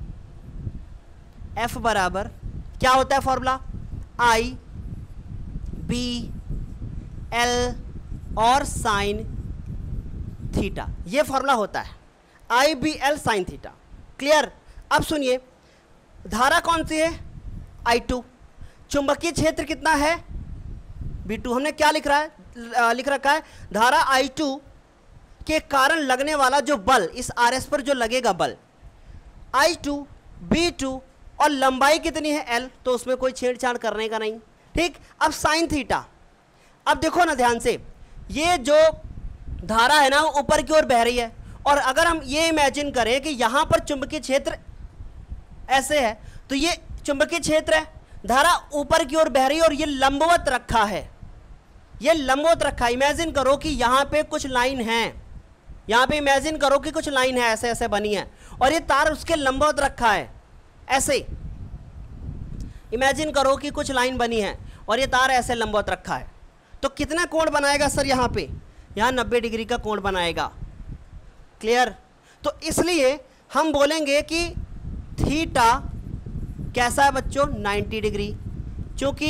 F बराबर क्या होता है फॉर्मूला, आई बी एल और साइन थीटा, ये फॉर्मूला होता है, I B L sine theta. Clear. अब सुनिए, धारा कौन सी है, आई टू। चुंबकीय क्षेत्र कितना है, बी टू। हमने क्या लिख रहा है, लिख रखा है धारा आई टू के कारण लगने वाला जो बल, इस आर एस पर जो लगेगा बल, आई टू बी टू, और लंबाई कितनी है एल, तो उसमें कोई छेड़छाड़ करने का नहीं, ठीक। अब साइन थीटा, अब देखो ना ध्यान से, ये जो धारा है ना वो ऊपर की ओर बह रही है, और अगर हम ये इमेजिन करें कि यहां पर चुंबकीय क्षेत्र ऐसे है, तो ये चुंबकीय क्षेत्र है, धारा ऊपर की ओर बह रही है और ये लंबवत रखा है, ये लंबवत रखा है। इमेजिन करो कि यहां पे कुछ लाइन है, यहां पे इमेजिन करो कि कुछ लाइन है ऐसे ऐसे बनी है, और ये तार उसके लंबवत रखा है, ऐसे इमेजिन करो कि कुछ लाइन बनी है और ये तार ऐसे लंबवत रखा है, तो कितना कोण बनाएगा सर, यहाँ पे यहाँ नब्बे डिग्री का कोण बनाएगा। क्लियर। तो इसलिए हम बोलेंगे कि थीटा कैसा है बच्चों, नब्बे डिग्री। क्योंकि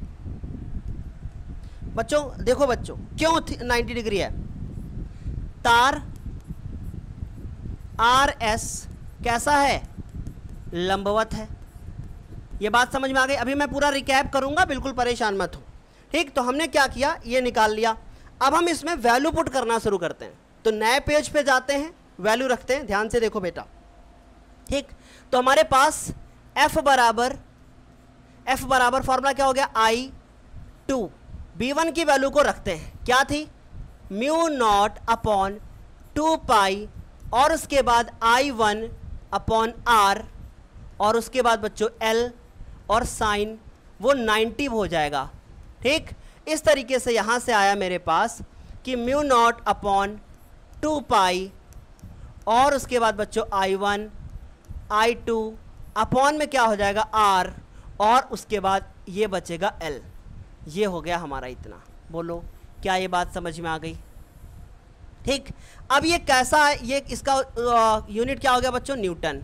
बच्चों देखो बच्चों क्यों नब्बे डिग्री है, तार आर एस कैसा है, लंबवत है। ये बात समझ में आ गई। अभी मैं पूरा रिकैप करूंगा, बिल्कुल परेशान मत हो, ठीक। तो हमने क्या किया, ये निकाल लिया। अब हम इसमें वैल्यू पुट करना शुरू करते हैं। तो नए पेज पे जाते हैं, वैल्यू रखते हैं, ध्यान से देखो बेटा, ठीक। तो हमारे पास F बराबर F बराबर फॉर्मूला क्या हो गया, आई टू बी वन की वैल्यू को रखते हैं, क्या थी, mu naught upon two pi, और उसके बाद आई वन अपॉन आर, और उसके बाद बच्चों एल, और साइन वो नाइन्टी हो जाएगा। ठीक, इस तरीके से यहां से आया मेरे पास कि mu naught upon two pi, और उसके बाद बच्चों I one I two upon में क्या हो जाएगा आर, और उसके बाद ये बचेगा एल। ये हो गया हमारा इतना। बोलो क्या ये बात समझ में आ गई? ठीक, अब ये कैसा है, ये इसका यूनिट क्या हो गया बच्चों, न्यूटन।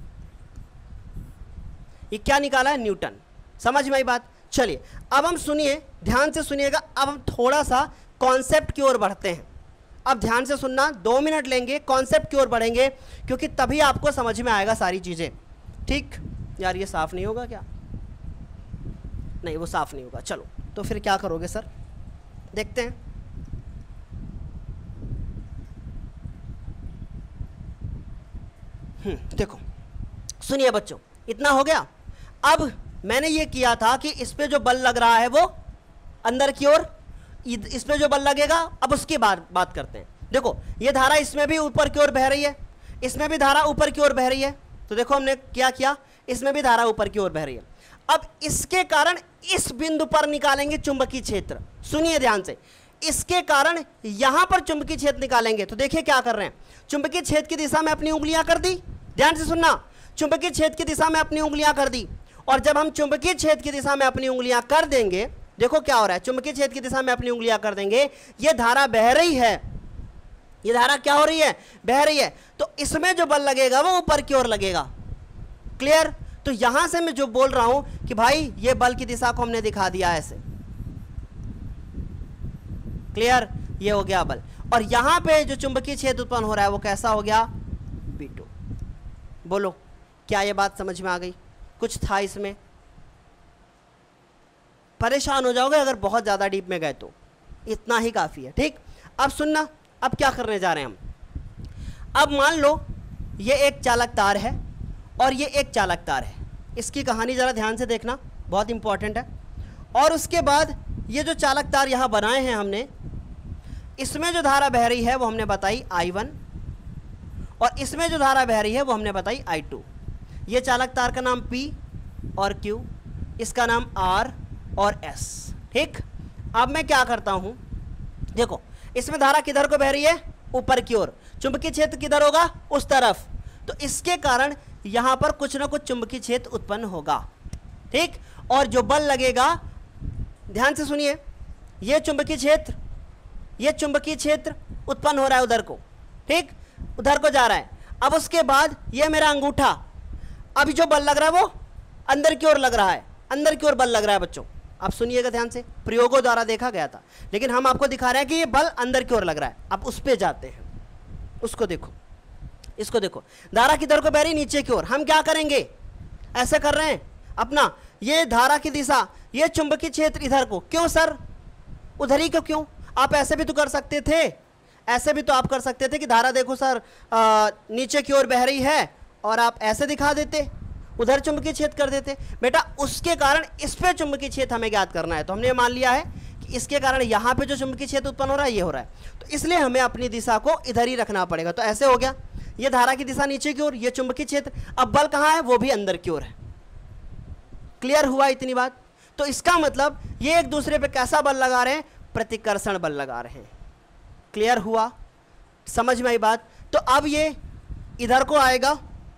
ये क्या निकाला है, न्यूटन। समझ में आई बात? चलिए अब हम सुनिए, ध्यान से सुनिएगा। अब हम थोड़ा सा कॉन्सेप्ट की ओर बढ़ते हैं। अब ध्यान से सुनना, दो मिनट लेंगे, कॉन्सेप्ट की ओर बढ़ेंगे, क्योंकि तभी आपको समझ में आएगा सारी चीज़ें। ठीक यार, ये साफ नहीं होगा क्या? नहीं, वो साफ नहीं होगा। चलो तो फिर क्या करोगे सर, देखते हैं। हम्म देखो, सुनिए बच्चों, इतना हो गया। अब मैंने ये किया था कि इस पे जो बल लग रहा है वो अंदर की ओर, इस पे जो बल लगेगा, अब उसकी बात बात करते हैं। देखो ये धारा इसमें भी ऊपर की ओर बह रही है, इसमें भी धारा ऊपर की ओर बह रही है। तो देखो हमने क्या किया, इसमें भी धारा ऊपर की ओर बह रही है। अब इसके कारण इस बिंदु पर निकालेंगे चुंबकीय क्षेत्र। सुनिए ध्यान से, इसके कारण यहां पर चुंबकीय क्षेत्र निकालेंगे। तो देखिए क्या कर रहे हैं, चुंबकीय क्षेत्र की दिशा में अपनी उंगलियां कर दी। ध्यान से सुनना, चुंबकीय क्षेत्र की दिशा में अपनी उंगलियां कर दी, और जब हम चुंबकीय क्षेत्र की दिशा में अपनी उंगलियां कर देंगे, देखो क्या हो रहा है, चुंबकीय क्षेत्र की दिशा में अपनी उंगलियां कर देंगे, ये धारा बह रही है, ये धारा क्या हो रही है, बह रही है। तो इसमें जो बल लगेगा वो ऊपर की ओर लगेगा। क्लियर? तो यहां से मैं जो बोल रहा हूं कि भाई ये बल की दिशा को हमने दिखा दिया ऐसे। क्लियर? ये हो गया बल, और यहां पे जो चुंबकीय क्षेत्र उत्पन्न हो रहा है वो कैसा हो गया, बी टू। बोलो क्या ये बात समझ में आ गई? कुछ था इसमें? परेशान हो जाओगे अगर बहुत ज्यादा डीप में गए तो, इतना ही काफी है। ठीक, अब सुनना, अब क्या करने जा रहे हैं हम। अब मान लो ये एक चालक तार है और ये एक चालक तार है। इसकी कहानी जरा ध्यान से देखना, बहुत इंपॉर्टेंट है। और उसके बाद ये जो चालक तार यहां बनाए हैं हमने, इसमें जो धारा बह रही है वो हमने बताई आई वन, और इसमें जो धारा बह रही है वो हमने बताई आई टू। ये चालक तार का नाम P और Q, इसका नाम R और S। ठीक, अब मैं क्या करता हूं, देखो इसमें धारा किधर को बह रही है, ऊपर की ओर। चुंबकीय क्षेत्र किधर होगा, उस तरफ। तो इसके कारण यहां पर कुछ ना कुछ चुंबकीय क्षेत्र उत्पन्न होगा। ठीक, और जो बल लगेगा, ध्यान से सुनिए, ये चुंबकीय क्षेत्र, ये चुंबकीय क्षेत्र उत्पन्न हो रहा है उधर को। ठीक, उधर को जा रहा है। अब उसके बाद ये मेरा अंगूठा, अभी जो बल लग रहा है वो अंदर की ओर लग रहा है, अंदर की ओर बल लग रहा है बच्चों। आप सुनिएगा ध्यान से, प्रयोगों द्वारा देखा गया था, लेकिन हम आपको दिखा रहे हैं कि ये बल अंदर की ओर लग रहा है। अब उस पे जाते हैं, उसको देखो, इसको देखो, धारा किधर को बह रही, नीचे की ओर। हम क्या करेंगे, ऐसे कर रहे हैं अपना, ये धारा की दिशा, ये चुंबकीय क्षेत्र इधर को। क्यों सर, उधर ही क्यों? क्यों, आप ऐसे भी तो कर सकते थे, ऐसे भी तो आप कर सकते थे कि धारा देखो सर आ, नीचे की ओर बह रही है, और आप ऐसे दिखा देते, उधर चुंबकीय क्षेत्र कर देते। बेटा उसके कारण इस पे चुंबकीय क्षेत्र हमें ज्ञात करना है, तो हमने मान लिया है कि इसके कारण यहाँ पे जो चुंबकीय क्षेत्र उत्पन्न हो रहा है ये हो रहा है, तो इसलिए हमें अपनी दिशा को इधर ही रखना पड़ेगा। तो ऐसे हो गया, ये धारा की दिशा नीचे की ओर, ये चुंबकीय क्षेत्र। अब बल कहाँ है, वो भी अंदर की ओर है। क्लियर हुआ इतनी बात? तो इसका मतलब ये एक दूसरे पे कैसा बल लगा रहे हैं, प्रतिकर्षण बल लगा रहे हैं। क्लियर हुआ, समझ में आई बात? तो अब ये इधर को आएगा,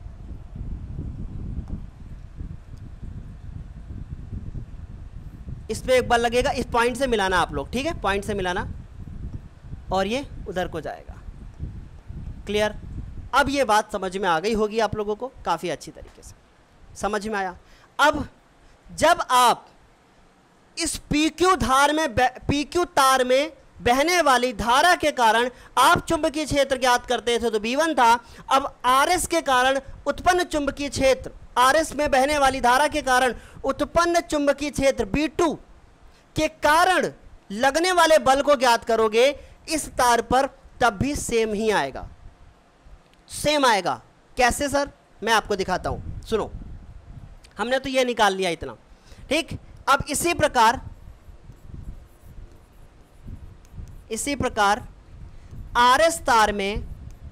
इस पे एक बल लगेगा, इस पॉइंट से मिलाना आप लोग, ठीक है, पॉइंट से मिलाना, और ये उधर को जाएगा। क्लियर? अब ये बात समझ में आ गई होगी आप लोगों को, काफी अच्छी तरीके से समझ में आया। अब जब आप इस पी क्यू धार में, पी क्यू तार में बहने वाली धारा के कारण आप चुंबकीय क्षेत्र ज्ञात करते थे तो बी वन था। अब आर एस के कारण उत्पन्न चुंबकीय क्षेत्र, आर एस में बहने वाली धारा के कारण उत्पन्न चुंबकीय क्षेत्र बी टू के कारण लगने वाले बल को ज्ञात करोगे इस तार पर, तब भी सेम ही आएगा, सेम आएगा। कैसे सर, मैं आपको दिखाता हूं, सुनो। हमने तो ये निकाल लिया इतना, ठीक। अब इसी प्रकार इसी प्रकार आर एस तार में,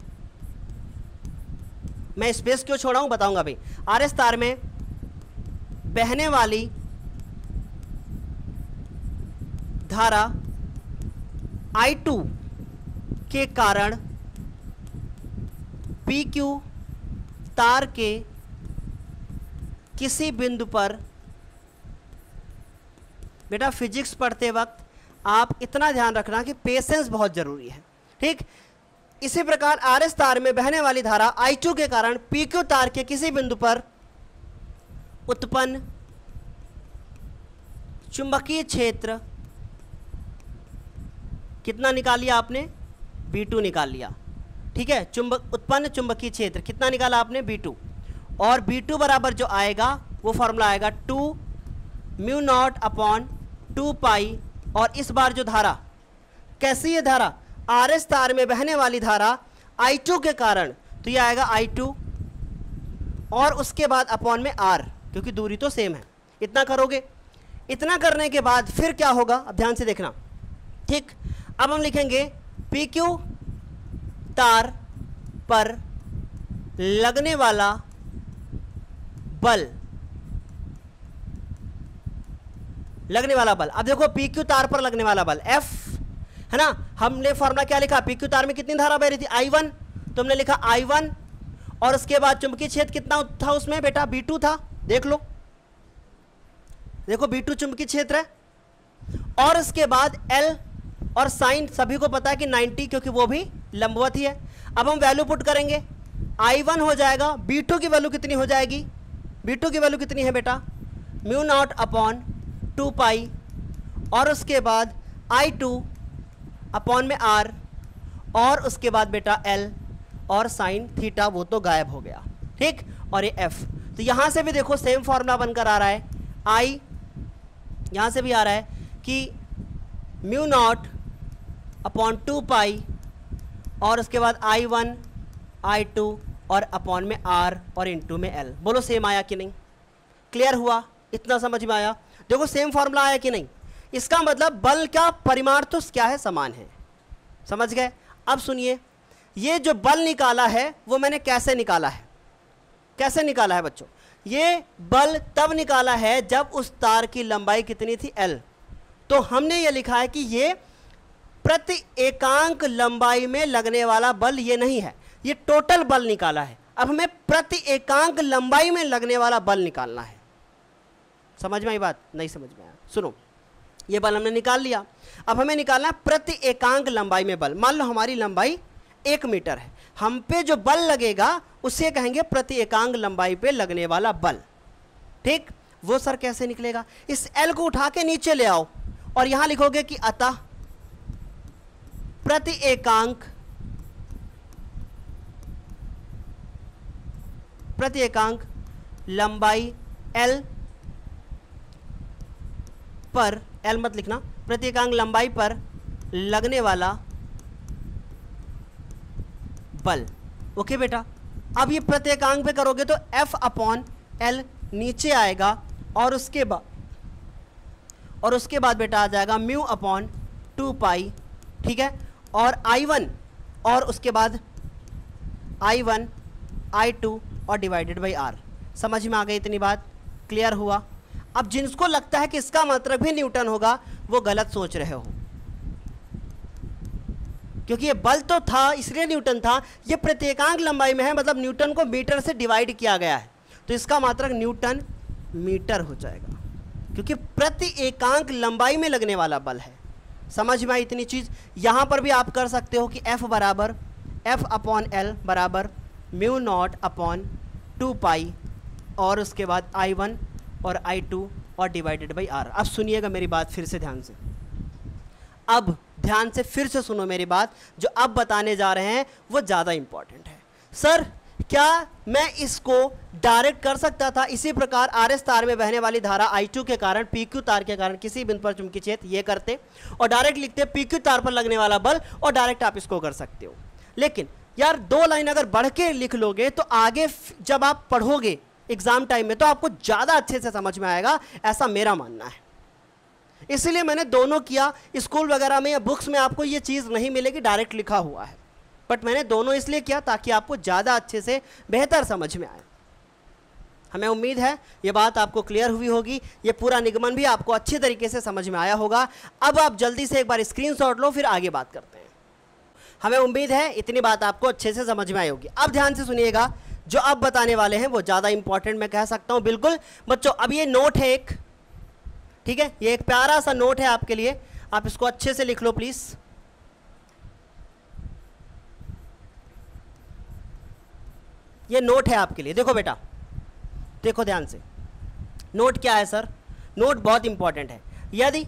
मैं स्पेस क्यों छोड़ा हूं बताऊंगा भाई। आर एस तार में बहने वाली धारा आई टू के कारण पी क्यू तार के किसी बिंदु पर, बेटा फिजिक्स पढ़ते वक्त आप इतना ध्यान रखना कि पेशेंस बहुत जरूरी है, ठीक। इसी प्रकार आर एस तार में बहने वाली धारा आई टू के कारण पी क्यू तार के किसी बिंदु पर उत्पन्न चुंबकीय क्षेत्र कितना निकाल लिया आपने, बी टू निकाल लिया, ठीक है। चुंबक उत्पन्न चुंबकीय क्षेत्र कितना निकाला आपने, बी टू, और बी टू बराबर जो आएगा वो फॉर्मूला आएगा two mu naught upon two pi, और इस बार जो धारा, कैसी है धारा, आर एस तार में बहने वाली धारा आई टू के कारण, तो ये आएगा आई टू और उसके बाद अपॉन में आर, क्योंकि दूरी तो सेम है। इतना करोगे, इतना करने के बाद फिर क्या होगा, अब ध्यान से देखना, ठीक। अब हम लिखेंगे पी क्यू तार पर लगने वाला बल, लगने वाला बल। अब देखो पी क्यू तार पर लगने वाला बल F है ना, हमने फॉर्मूला क्या लिखा, पी क्यू तार में कितनी धारा बह रही थी, आई वन, तो हमने लिखा आई वन, और उसके बाद चुंबकीय क्षेत्र कितना था उसमें बेटा, बी टू था, देख लो, देखो बी टू चुंबकीय क्षेत्र है, और उसके बाद L और साइन सभी को पता है कि नाइंटी, क्योंकि वो भी लंबवत ही है। अब हम वैल्यू पुट करेंगे, आई वन हो जाएगा, बी टू की वैल्यू कितनी हो जाएगी, बी टू की वैल्यू कितनी है बेटा, mu naught upon two pi, और उसके बाद आई टू अपॉन में आर, और उसके बाद बेटा एल, और साइन थीटा वो तो गायब हो गया, ठीक। और ये एफ, तो यहां से भी देखो सेम फॉर्मूला बनकर आ रहा है, आई यहां से भी आ रहा है कि mu naught upon two pi, और उसके बाद आई वन आई टू और अपॉन में आर और इनटू में एल। बोलो सेम आया कि नहीं, क्लियर हुआ, इतना समझ में आया। देखो सेम फॉर्मूला आया कि नहीं, इसका मतलब बल का परिमाण तो क्या है, समान है, समझ गए। अब सुनिए, ये जो बल निकाला है वो मैंने कैसे निकाला है, कैसे निकाला है बच्चों, ये बल तब निकाला है जब उस तार की लंबाई कितनी थी, एल। तो हमने ये लिखा है कि ये प्रति एकांक लंबाई में लगने वाला बल ये नहीं है, ये टोटल बल निकाला है। अब हमें प्रति एकांक लंबाई में लगने वाला बल निकालना है। समझ में आई बात, नहीं समझ में आया, सुनो, ये बल हमने निकाल लिया, अब हमें निकालना है प्रति एकांक लंबाई में बल। मान लो हमारी लंबाई एक मीटर है, हम पे जो बल लगेगा उसे कहेंगे प्रति एकांक लंबाई पे लगने वाला बल, ठीक। वो सर कैसे निकलेगा, इस एल को उठा के नीचे ले आओ और यहां लिखोगे कि अतः प्रति एकांक प्रति एकांक लंबाई एल पर, एल मत लिखना, प्रति एकांक लंबाई पर लगने वाला बल। ओके बेटा, अब ये प्रति एकांक पे करोगे तो F अपॉन एल नीचे आएगा, और उसके बाद और उसके बाद बेटा आ जाएगा म्यू अपॉन टू पाई, ठीक है, और आई वन, और उसके बाद आई वन आई टू और डिवाइडेड बाई आर। समझ में आ गई इतनी बात, क्लियर हुआ। अब जिनको लगता है कि इसका मतलब भी न्यूटन होगा वो गलत सोच रहे हो, क्योंकि ये बल तो था इसलिए न्यूटन था, ये प्रत्येकांक लंबाई में है, मतलब न्यूटन को मीटर से डिवाइड किया गया है, तो इसका मात्रक न्यूटन मीटर हो जाएगा, क्योंकि प्रति एकांक लंबाई में लगने वाला बल है। समझ में आई इतनी चीज। यहां पर भी आप कर सकते हो कि F बराबर F अपॉन एल बराबर mu naught upon two pi, और उसके बाद आई वन और आई टू और डिवाइडेड बाई आर। अब सुनिएगा मेरी बात फिर से ध्यान से, अब ध्यान से फिर से सुनो मेरी बात, जो अब बताने जा रहे हैं वो ज़्यादा इंपॉर्टेंट है। सर क्या मैं इसको डायरेक्ट कर सकता था, इसी प्रकार आर एस तार में बहने वाली धारा आई टू के कारण पी क्यू तार के कारण किसी बिंदु पर चुंबकीय क्षेत्र, ये करते और डायरेक्ट लिखते पी क्यू तार पर लगने वाला बल, और डायरेक्ट आप इसको कर सकते हो। लेकिन यार दो लाइन अगर बढ़ के लिख लोगे तो आगे जब आप पढ़ोगे एग्जाम टाइम में तो आपको ज़्यादा अच्छे से समझ में आएगा, ऐसा मेरा मानना है। इसीलिए मैंने दोनों किया। स्कूल वगैरह में या बुक्स में आपको ये चीज़ नहीं मिलेगी, डायरेक्ट लिखा हुआ है, बट मैंने दोनों इसलिए किया ताकि आपको ज़्यादा अच्छे से बेहतर समझ में आए। हमें उम्मीद है ये बात आपको क्लियर हुई होगी, ये पूरा निगमन भी आपको अच्छे तरीके से समझ में आया होगा। अब आप जल्दी से एक बार स्क्रीनशॉट लो, फिर आगे बात करते हैं। हमें उम्मीद है इतनी बात आपको अच्छे से समझ में आई होगी। अब ध्यान से सुनिएगा, जो अब बताने वाले हैं वो ज़्यादा इंपॉर्टेंट मैं कह सकता हूँ। बिल्कुल बच्चों, अब ये नोट है एक, ठीक है, ये एक प्यारा सा नोट है आपके लिए, आप इसको अच्छे से लिख लो प्लीज़। ये नोट है आपके लिए, देखो बेटा, देखो ध्यान से। नोट क्या है सर? नोट बहुत इंपॉर्टेंट है। यदि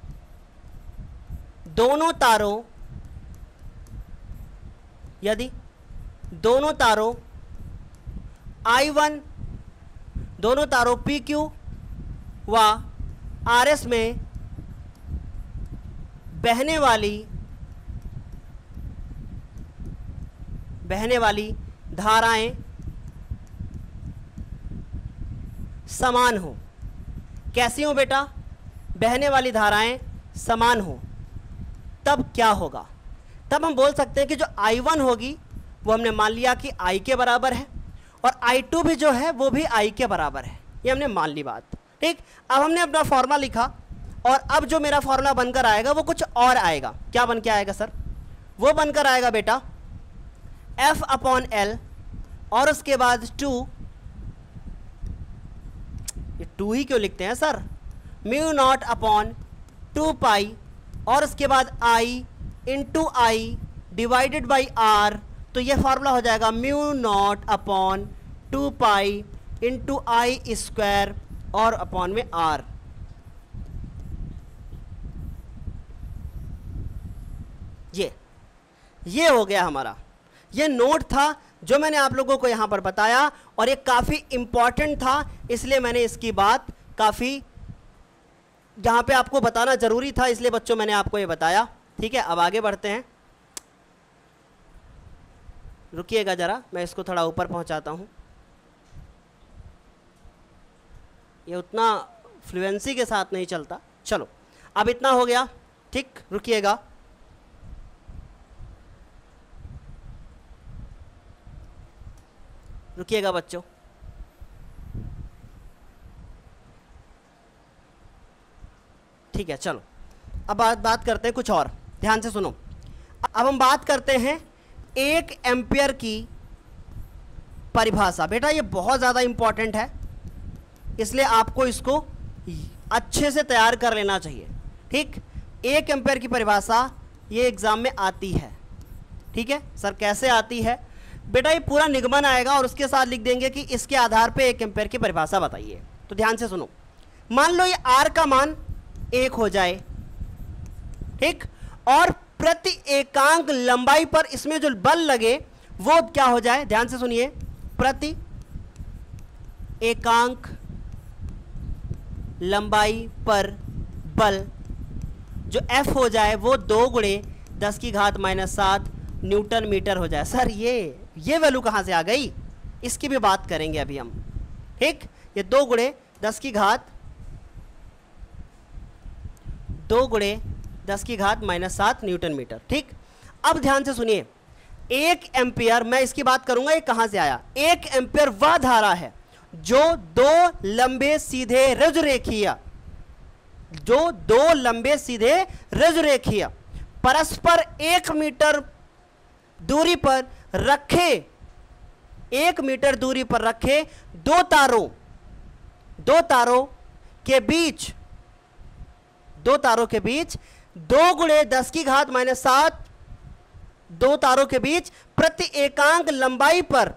दोनों तारों यदि दोनों तारों आई वन, दोनों तारों पी क्यू व आर एस में बहने वाली बहने वाली धाराएं समान हो। कैसी हो बेटा? बहने वाली धाराएं समान हो, तब क्या होगा? तब हम बोल सकते हैं कि जो आई वन होगी वो हमने मान लिया कि I के बराबर है, और आई टू भी जो है वो भी I के बराबर है, ये हमने मान ली बात। ठीक, अब हमने अपना फॉर्मूला लिखा, और अब जो मेरा फॉर्मूला बनकर आएगा वो कुछ और आएगा। क्या बन के आएगा सर? वो बनकर आएगा बेटा F अपॉन एल, और उसके बाद टू, ये टू ही क्यों लिखते हैं sir, mu naught upon two pi, और उसके बाद I into I divided by R. तो ये फार्मूला हो जाएगा mu naught upon two pi into I square और अपॉन में आर। ये ये हो गया हमारा। ये नोट था जो मैंने आप लोगों को यहाँ पर बताया, और ये काफ़ी इम्पॉर्टेंट था, इसलिए मैंने इसकी बात काफ़ी यहाँ पे आपको बताना ज़रूरी था, इसलिए बच्चों मैंने आपको ये बताया। ठीक है, अब आगे बढ़ते हैं। रुकिएगा ज़रा, मैं इसको थोड़ा ऊपर पहुँचाता हूँ। ये उतना फ्लुएंसी के साथ नहीं चलता। चलो, अब इतना हो गया। ठीक, रुकिएगा। रुकिएगा बच्चों। ठीक है, चलो अब बात बात करते हैं कुछ और। ध्यान से सुनो। अब हम बात करते हैं एक एम्पियर की परिभाषा। बेटा ये बहुत ज़्यादा इंपॉर्टेंट है, इसलिए आपको इसको अच्छे से तैयार कर लेना चाहिए। ठीक, एक एम्पियर की परिभाषा ये एग्ज़ाम में आती है। ठीक है सर, कैसे आती है बेटा? ये पूरा निगमन आएगा और उसके साथ लिख देंगे कि इसके आधार पे एक एम्पियर की परिभाषा बताइए। तो ध्यान से सुनो। मान लो ये आर का मान एक हो जाए, ठीक, और प्रति एकांक लंबाई पर इसमें जो बल लगे वो क्या हो जाए? ध्यान से सुनिए, प्रति एकांक लंबाई पर बल जो F हो जाए वो दो गुणे दस की घात माइनस सात न्यूटन मीटर हो जाए। सर ये ये वैल्यू कहाँ से आ गई? इसकी भी बात करेंगे अभी हम। ठीक, ये दो गुणे दस की घात दो गुणे दस की घात माइनस सात न्यूटन मीटर। ठीक, अब ध्यान से सुनिए, एक एम्पियर, मैं इसकी बात करूंगा ये कहां से आया। एक एम्पियर वह धारा है जो दो लंबे सीधे रजुरेखीय जो दो लंबे सीधे रजुरेखीय परस्पर एक मीटर दूरी पर रखे एक मीटर दूरी पर रखे दो तारों दो तारों के बीच दो तारों के बीच दो गुणे दस की घात माइनस सात दो तारों के बीच प्रति एकांक लंबाई पर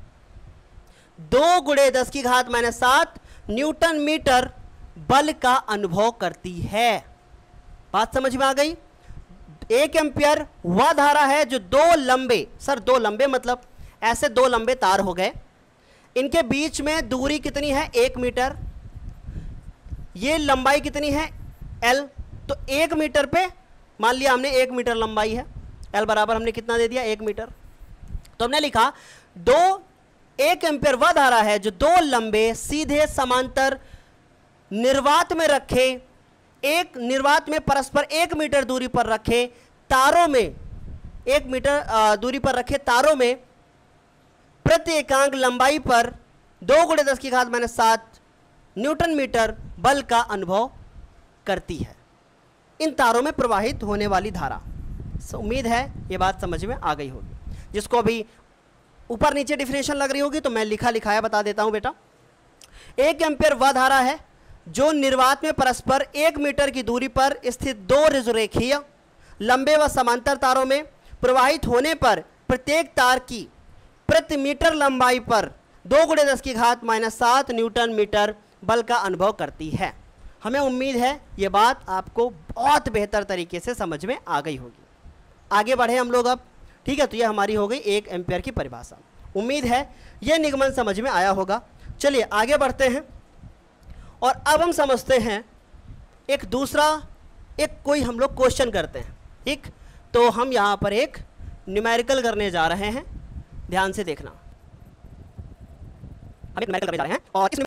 दो गुणे दस की घात माइनस सात न्यूटन मीटर बल का अनुभव करती है। बात समझ में आ गई? एक एम्पियर वह धारा है जो दो लंबे, सर दो लंबे मतलब ऐसे दो लंबे तार हो गए, इनके बीच में दूरी कितनी है? एक मीटर। ये लंबाई कितनी है? एल। तो एक मीटर पे मान लिया हमने एक मीटर लंबाई है, एल बराबर हमने कितना दे दिया? एक मीटर। तो हमने लिखा दो एक एम्पियर वह धारा है जो दो लंबे सीधे समांतर निर्वात में रखे एक निर्वात में परस्पर एक मीटर दूरी पर रखे तारों में एक मीटर दूरी पर रखे तारों में प्रति एकांक लंबाई पर दो गुणे दस की घात माइनस सात न्यूटन मीटर बल का अनुभव करती है। इन तारों में प्रवाहित होने वाली धारा, उम्मीद है ये बात समझ में आ गई होगी। जिसको अभी ऊपर नीचे डिफिनेशन लग रही होगी तो मैं लिखा लिखाया बता देता हूं बेटा। एक एम्पियर वह धारा है जो निर्वात में परस्पर एक मीटर की दूरी पर स्थित दो ऋजुरेखीय लंबे व समांतर तारों में प्रवाहित होने पर प्रत्येक तार की प्रति मीटर लंबाई पर दो गुणे दस की घात माइनस सात न्यूटन मीटर बल का अनुभव करती है। हमें उम्मीद है ये बात आपको बहुत बेहतर तरीके से समझ में आ गई होगी। आगे बढ़े हम लोग अब, ठीक है। तो ये हमारी हो गई एक एम्पियर की परिभाषा। उम्मीद है यह निगमन समझ में आया होगा। चलिए आगे बढ़ते हैं और अब हम समझते हैं एक दूसरा, एक कोई हम लोग क्वेश्चन करते हैं, ठीक। तो हम यहाँ पर एक न्यूमेरिकल करने जा रहे हैं, ध्यान से देखना। हम एक न्यूमेरिकल करने जा रहे हैं और इस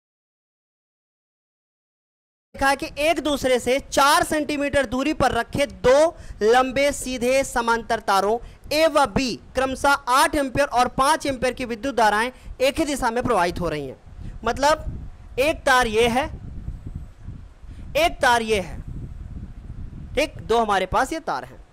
लिखा है कि एक दूसरे से चार सेंटीमीटर दूरी पर रखे दो लंबे सीधे समांतर तारों ए व बी क्रमशः आठ एम्पियर और पांच एम्पियर की विद्युत धाराएं एक ही दिशा में प्रवाहित हो रही हैं। मतलब एक तार ये है, एक तार ये है, ठीक। दो हमारे पास ये तार हैं।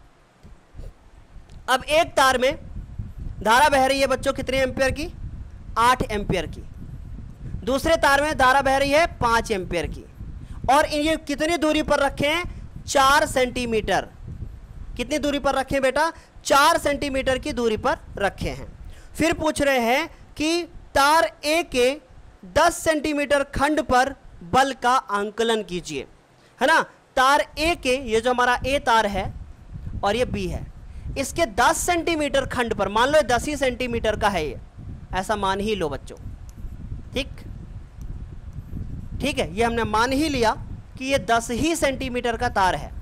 अब एक तार में धारा बह रही है बच्चों कितने एम्पियर की? आठ एम्पियर की। दूसरे तार में धारा बह रही है पांच एम्पियर की। और ये कितनी दूरी पर रखे हैं? चार सेंटीमीटर। कितनी दूरी पर रखे बेटा? चार सेंटीमीटर की दूरी पर रखे हैं। फिर पूछ रहे हैं कि तार ए के दस सेंटीमीटर खंड पर बल का आंकलन कीजिए, है ना। तार ए के, ये जो हमारा ए तार है और ये बी है, इसके दस सेंटीमीटर खंड पर, मान लो दस ही सेंटीमीटर का है ये, ऐसा मान ही लो बच्चों, ठीक ठीक है। ये हमने मान ही लिया कि ये दस ही सेंटीमीटर का तार है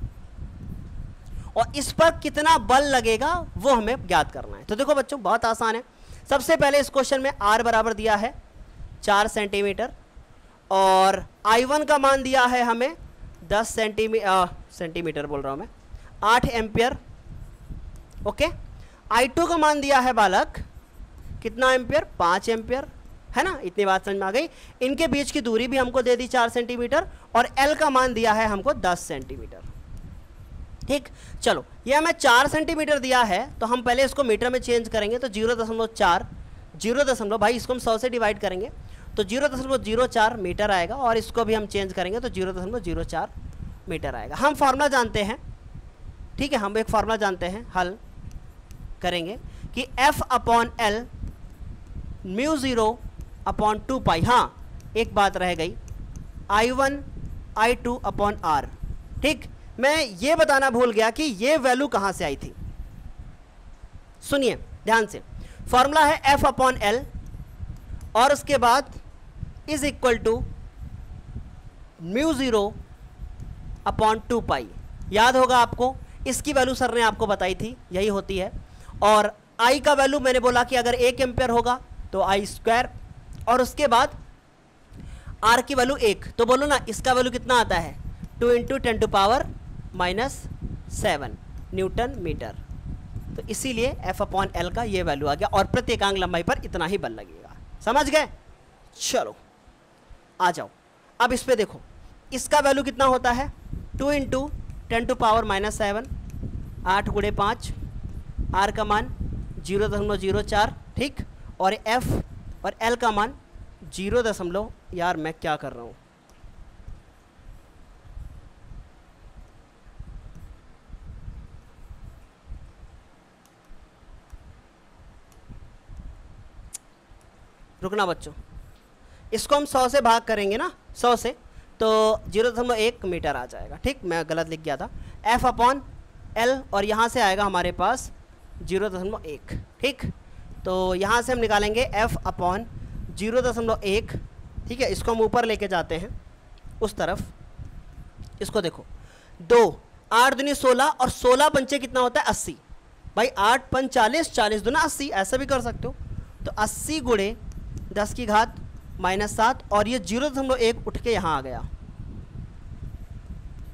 और इस पर कितना बल लगेगा वो हमें ज्ञात करना है। तो देखो बच्चों बहुत आसान है। सबसे पहले इस क्वेश्चन में आर बराबर दिया है चार सेंटीमीटर और आई वन का मान दिया है हमें दस सेंटीमीटर सेंटीमीटर बोल रहा हूं मैं, आठ एम्पियर। ओके, आई टू का मान दिया है बालक कितना एम्पियर? पाँच एम्पियर, है ना। इतनी बात समझ में आ गई। इनके बीच की दूरी भी हमको दे दी चार सेंटीमीटर और एल का मान दिया है हमको दस सेंटीमीटर, ठीक। चलो ये हमें चार सेंटीमीटर दिया है तो हम पहले इसको मीटर में चेंज करेंगे तो जीरो दशमलव चार जीरो दशमलव भाई इसको हम सौ से डिवाइड करेंगे तो जीरो दशमलव जीरो चार मीटर आएगा और इसको भी हम चेंज करेंगे तो जीरो दशमलव जीरो चार मीटर आएगा। हम फार्मूला जानते हैं, ठीक है। हम एक फार्मूला जानते हैं, हल करेंगे कि F upon L mu zero upon two pi. हाँ एक बात रह गई, I one I two upon R, ठीक। मैं ये बताना भूल गया कि ये वैल्यू कहाँ से आई थी। सुनिए ध्यान से, फॉर्मूला है एफ अपॉन एल और उसके बाद is equal to mu zero upon two pi. याद होगा आपको, इसकी वैल्यू सर ने आपको बताई थी, यही होती है। और आई का वैल्यू मैंने बोला कि अगर एक एम्पियर होगा तो आई स्क्वायर और उसके बाद आर की वैल्यू एक, तो बोलो ना इसका वैल्यू कितना आता है? Two into ten to power minus seven newton metre. तो इसीलिए एफ अपॉन एल का ये वैल्यू आ गया और प्रति एकांक लंबाई पर इतना ही बल लगेगा। समझ गए? चलो आ जाओ अब इस पे देखो, इसका वैल्यू कितना होता है? Two into ten to power minus seven, आठ गुणे पाँच, आर का मान जीरो दशमलव जीरो चार, ठीक। और एफ और एल का मान जीरो दशमलव, यार मैं क्या कर रहा हूँ, रुकना बच्चों, इसको हम सौ से भाग करेंगे ना, सौ से, तो जीरो दशमलव एक मीटर आ जाएगा, ठीक। मैं गलत लिख गया था, एफ अपॉन एल और यहाँ से आएगा हमारे पास जीरो दशमलव एक, ठीक। तो यहाँ से हम निकालेंगे एफ अपॉन जीरो दशमलव एक, ठीक है। इसको हम ऊपर लेके जाते हैं उस तरफ, इसको देखो, दो आठ दुनी सोलह और सोलह पंचे कितना होता है? अस्सी। भाई आठ पन चालीस, चालीस दुना अस्सी, ऐसा भी कर सकते हो। तो अस्सी गुणे दस की घात माइनस सात और ये जीरो दशमलव एक उठ के यहाँ आ गया,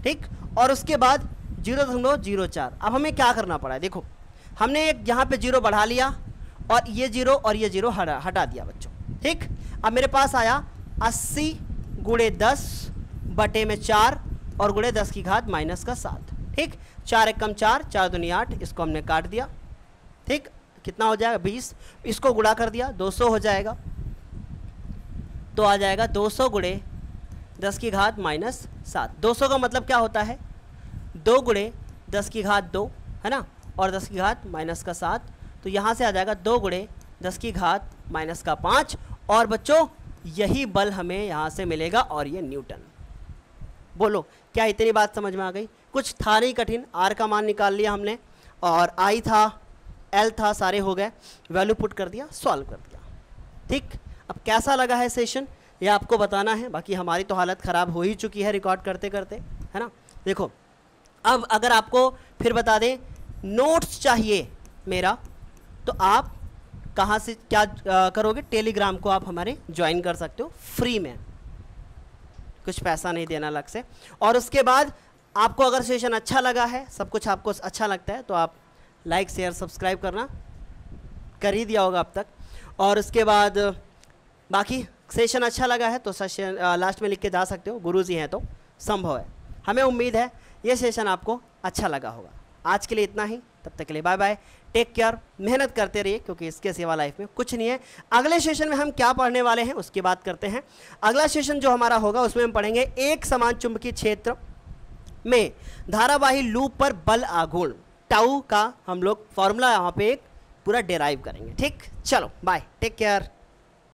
ठीक, और उसके बाद जीरो दशमलव जीरो चार। अब हमें क्या करना पड़ा है, देखो हमने एक यहाँ पे जीरो बढ़ा लिया और ये जीरो और ये जीरो हटा हटा दिया बच्चों। ठीक, अब मेरे पास आया अस्सी गुणे दस बटे में चार और गुणे दस की घात माइनस का सात। ठीक, चार एक कम चार, चार दूनी आठ, इसको हमने काट दिया। ठीक, कितना हो जाएगा बीस, इसको गुणा कर दिया दो सौ हो जाएगा, तो आ जाएगा दो सौ गुणे दस की घात माइनस सात। दो सौ का मतलब क्या होता है, दो गुणे दस की घात दो है ना, और दस की घात माइनस का सात, तो यहाँ से आ जाएगा दो गुणे दस की घात माइनस का पाँच। और बच्चों यही बल हमें यहाँ से मिलेगा और ये न्यूटन। बोलो क्या इतनी बात समझ में आ गई? कुछ था नहीं कठिन, आर का मान निकाल लिया हमने और आई था, एल था, सारे हो गए, वैल्यू पुट कर दिया, सॉल्व कर दिया। ठीक, अब कैसा लगा है सेशन ये आपको बताना है, बाकी हमारी तो हालत ख़राब हो ही चुकी है रिकॉर्ड करते करते, है ना। देखो अब अगर आपको फिर बता दें नोट्स चाहिए मेरा, तो आप कहाँ से क्या आ, करोगे, टेलीग्राम को आप हमारे ज्वाइन कर सकते हो फ्री में, कुछ पैसा नहीं देना अलग से। और उसके बाद आपको अगर सेशन अच्छा लगा है, सब कुछ आपको अच्छा लगता है, तो आप लाइक शेयर सब्सक्राइब करना कर ही दिया होगा अब तक। और उसके बाद बाकी सेशन अच्छा लगा है तो सेशन लास्ट में लिख के जा सकते हो, गुरुजी हैं तो संभव है। हमें उम्मीद है ये सेशन आपको अच्छा लगा होगा। आज के लिए इतना ही, तब तक के लिए बाय बाय, टेक केयर, मेहनत करते रहिए क्योंकि इसके सिवा लाइफ में कुछ नहीं है। अगले सेशन में हम क्या पढ़ने वाले हैं उसकी बात करते हैं। अगला सेशन जो हमारा होगा उसमें हम पढ़ेंगे एक समान चुंबकीय क्षेत्र में धारावाही लूप पर बल आघूर्ण, टाउ का हम लोग फॉर्मूला यहाँ पे एक पूरा डिराइव करेंगे। ठीक, चलो बाय, टेक केयर।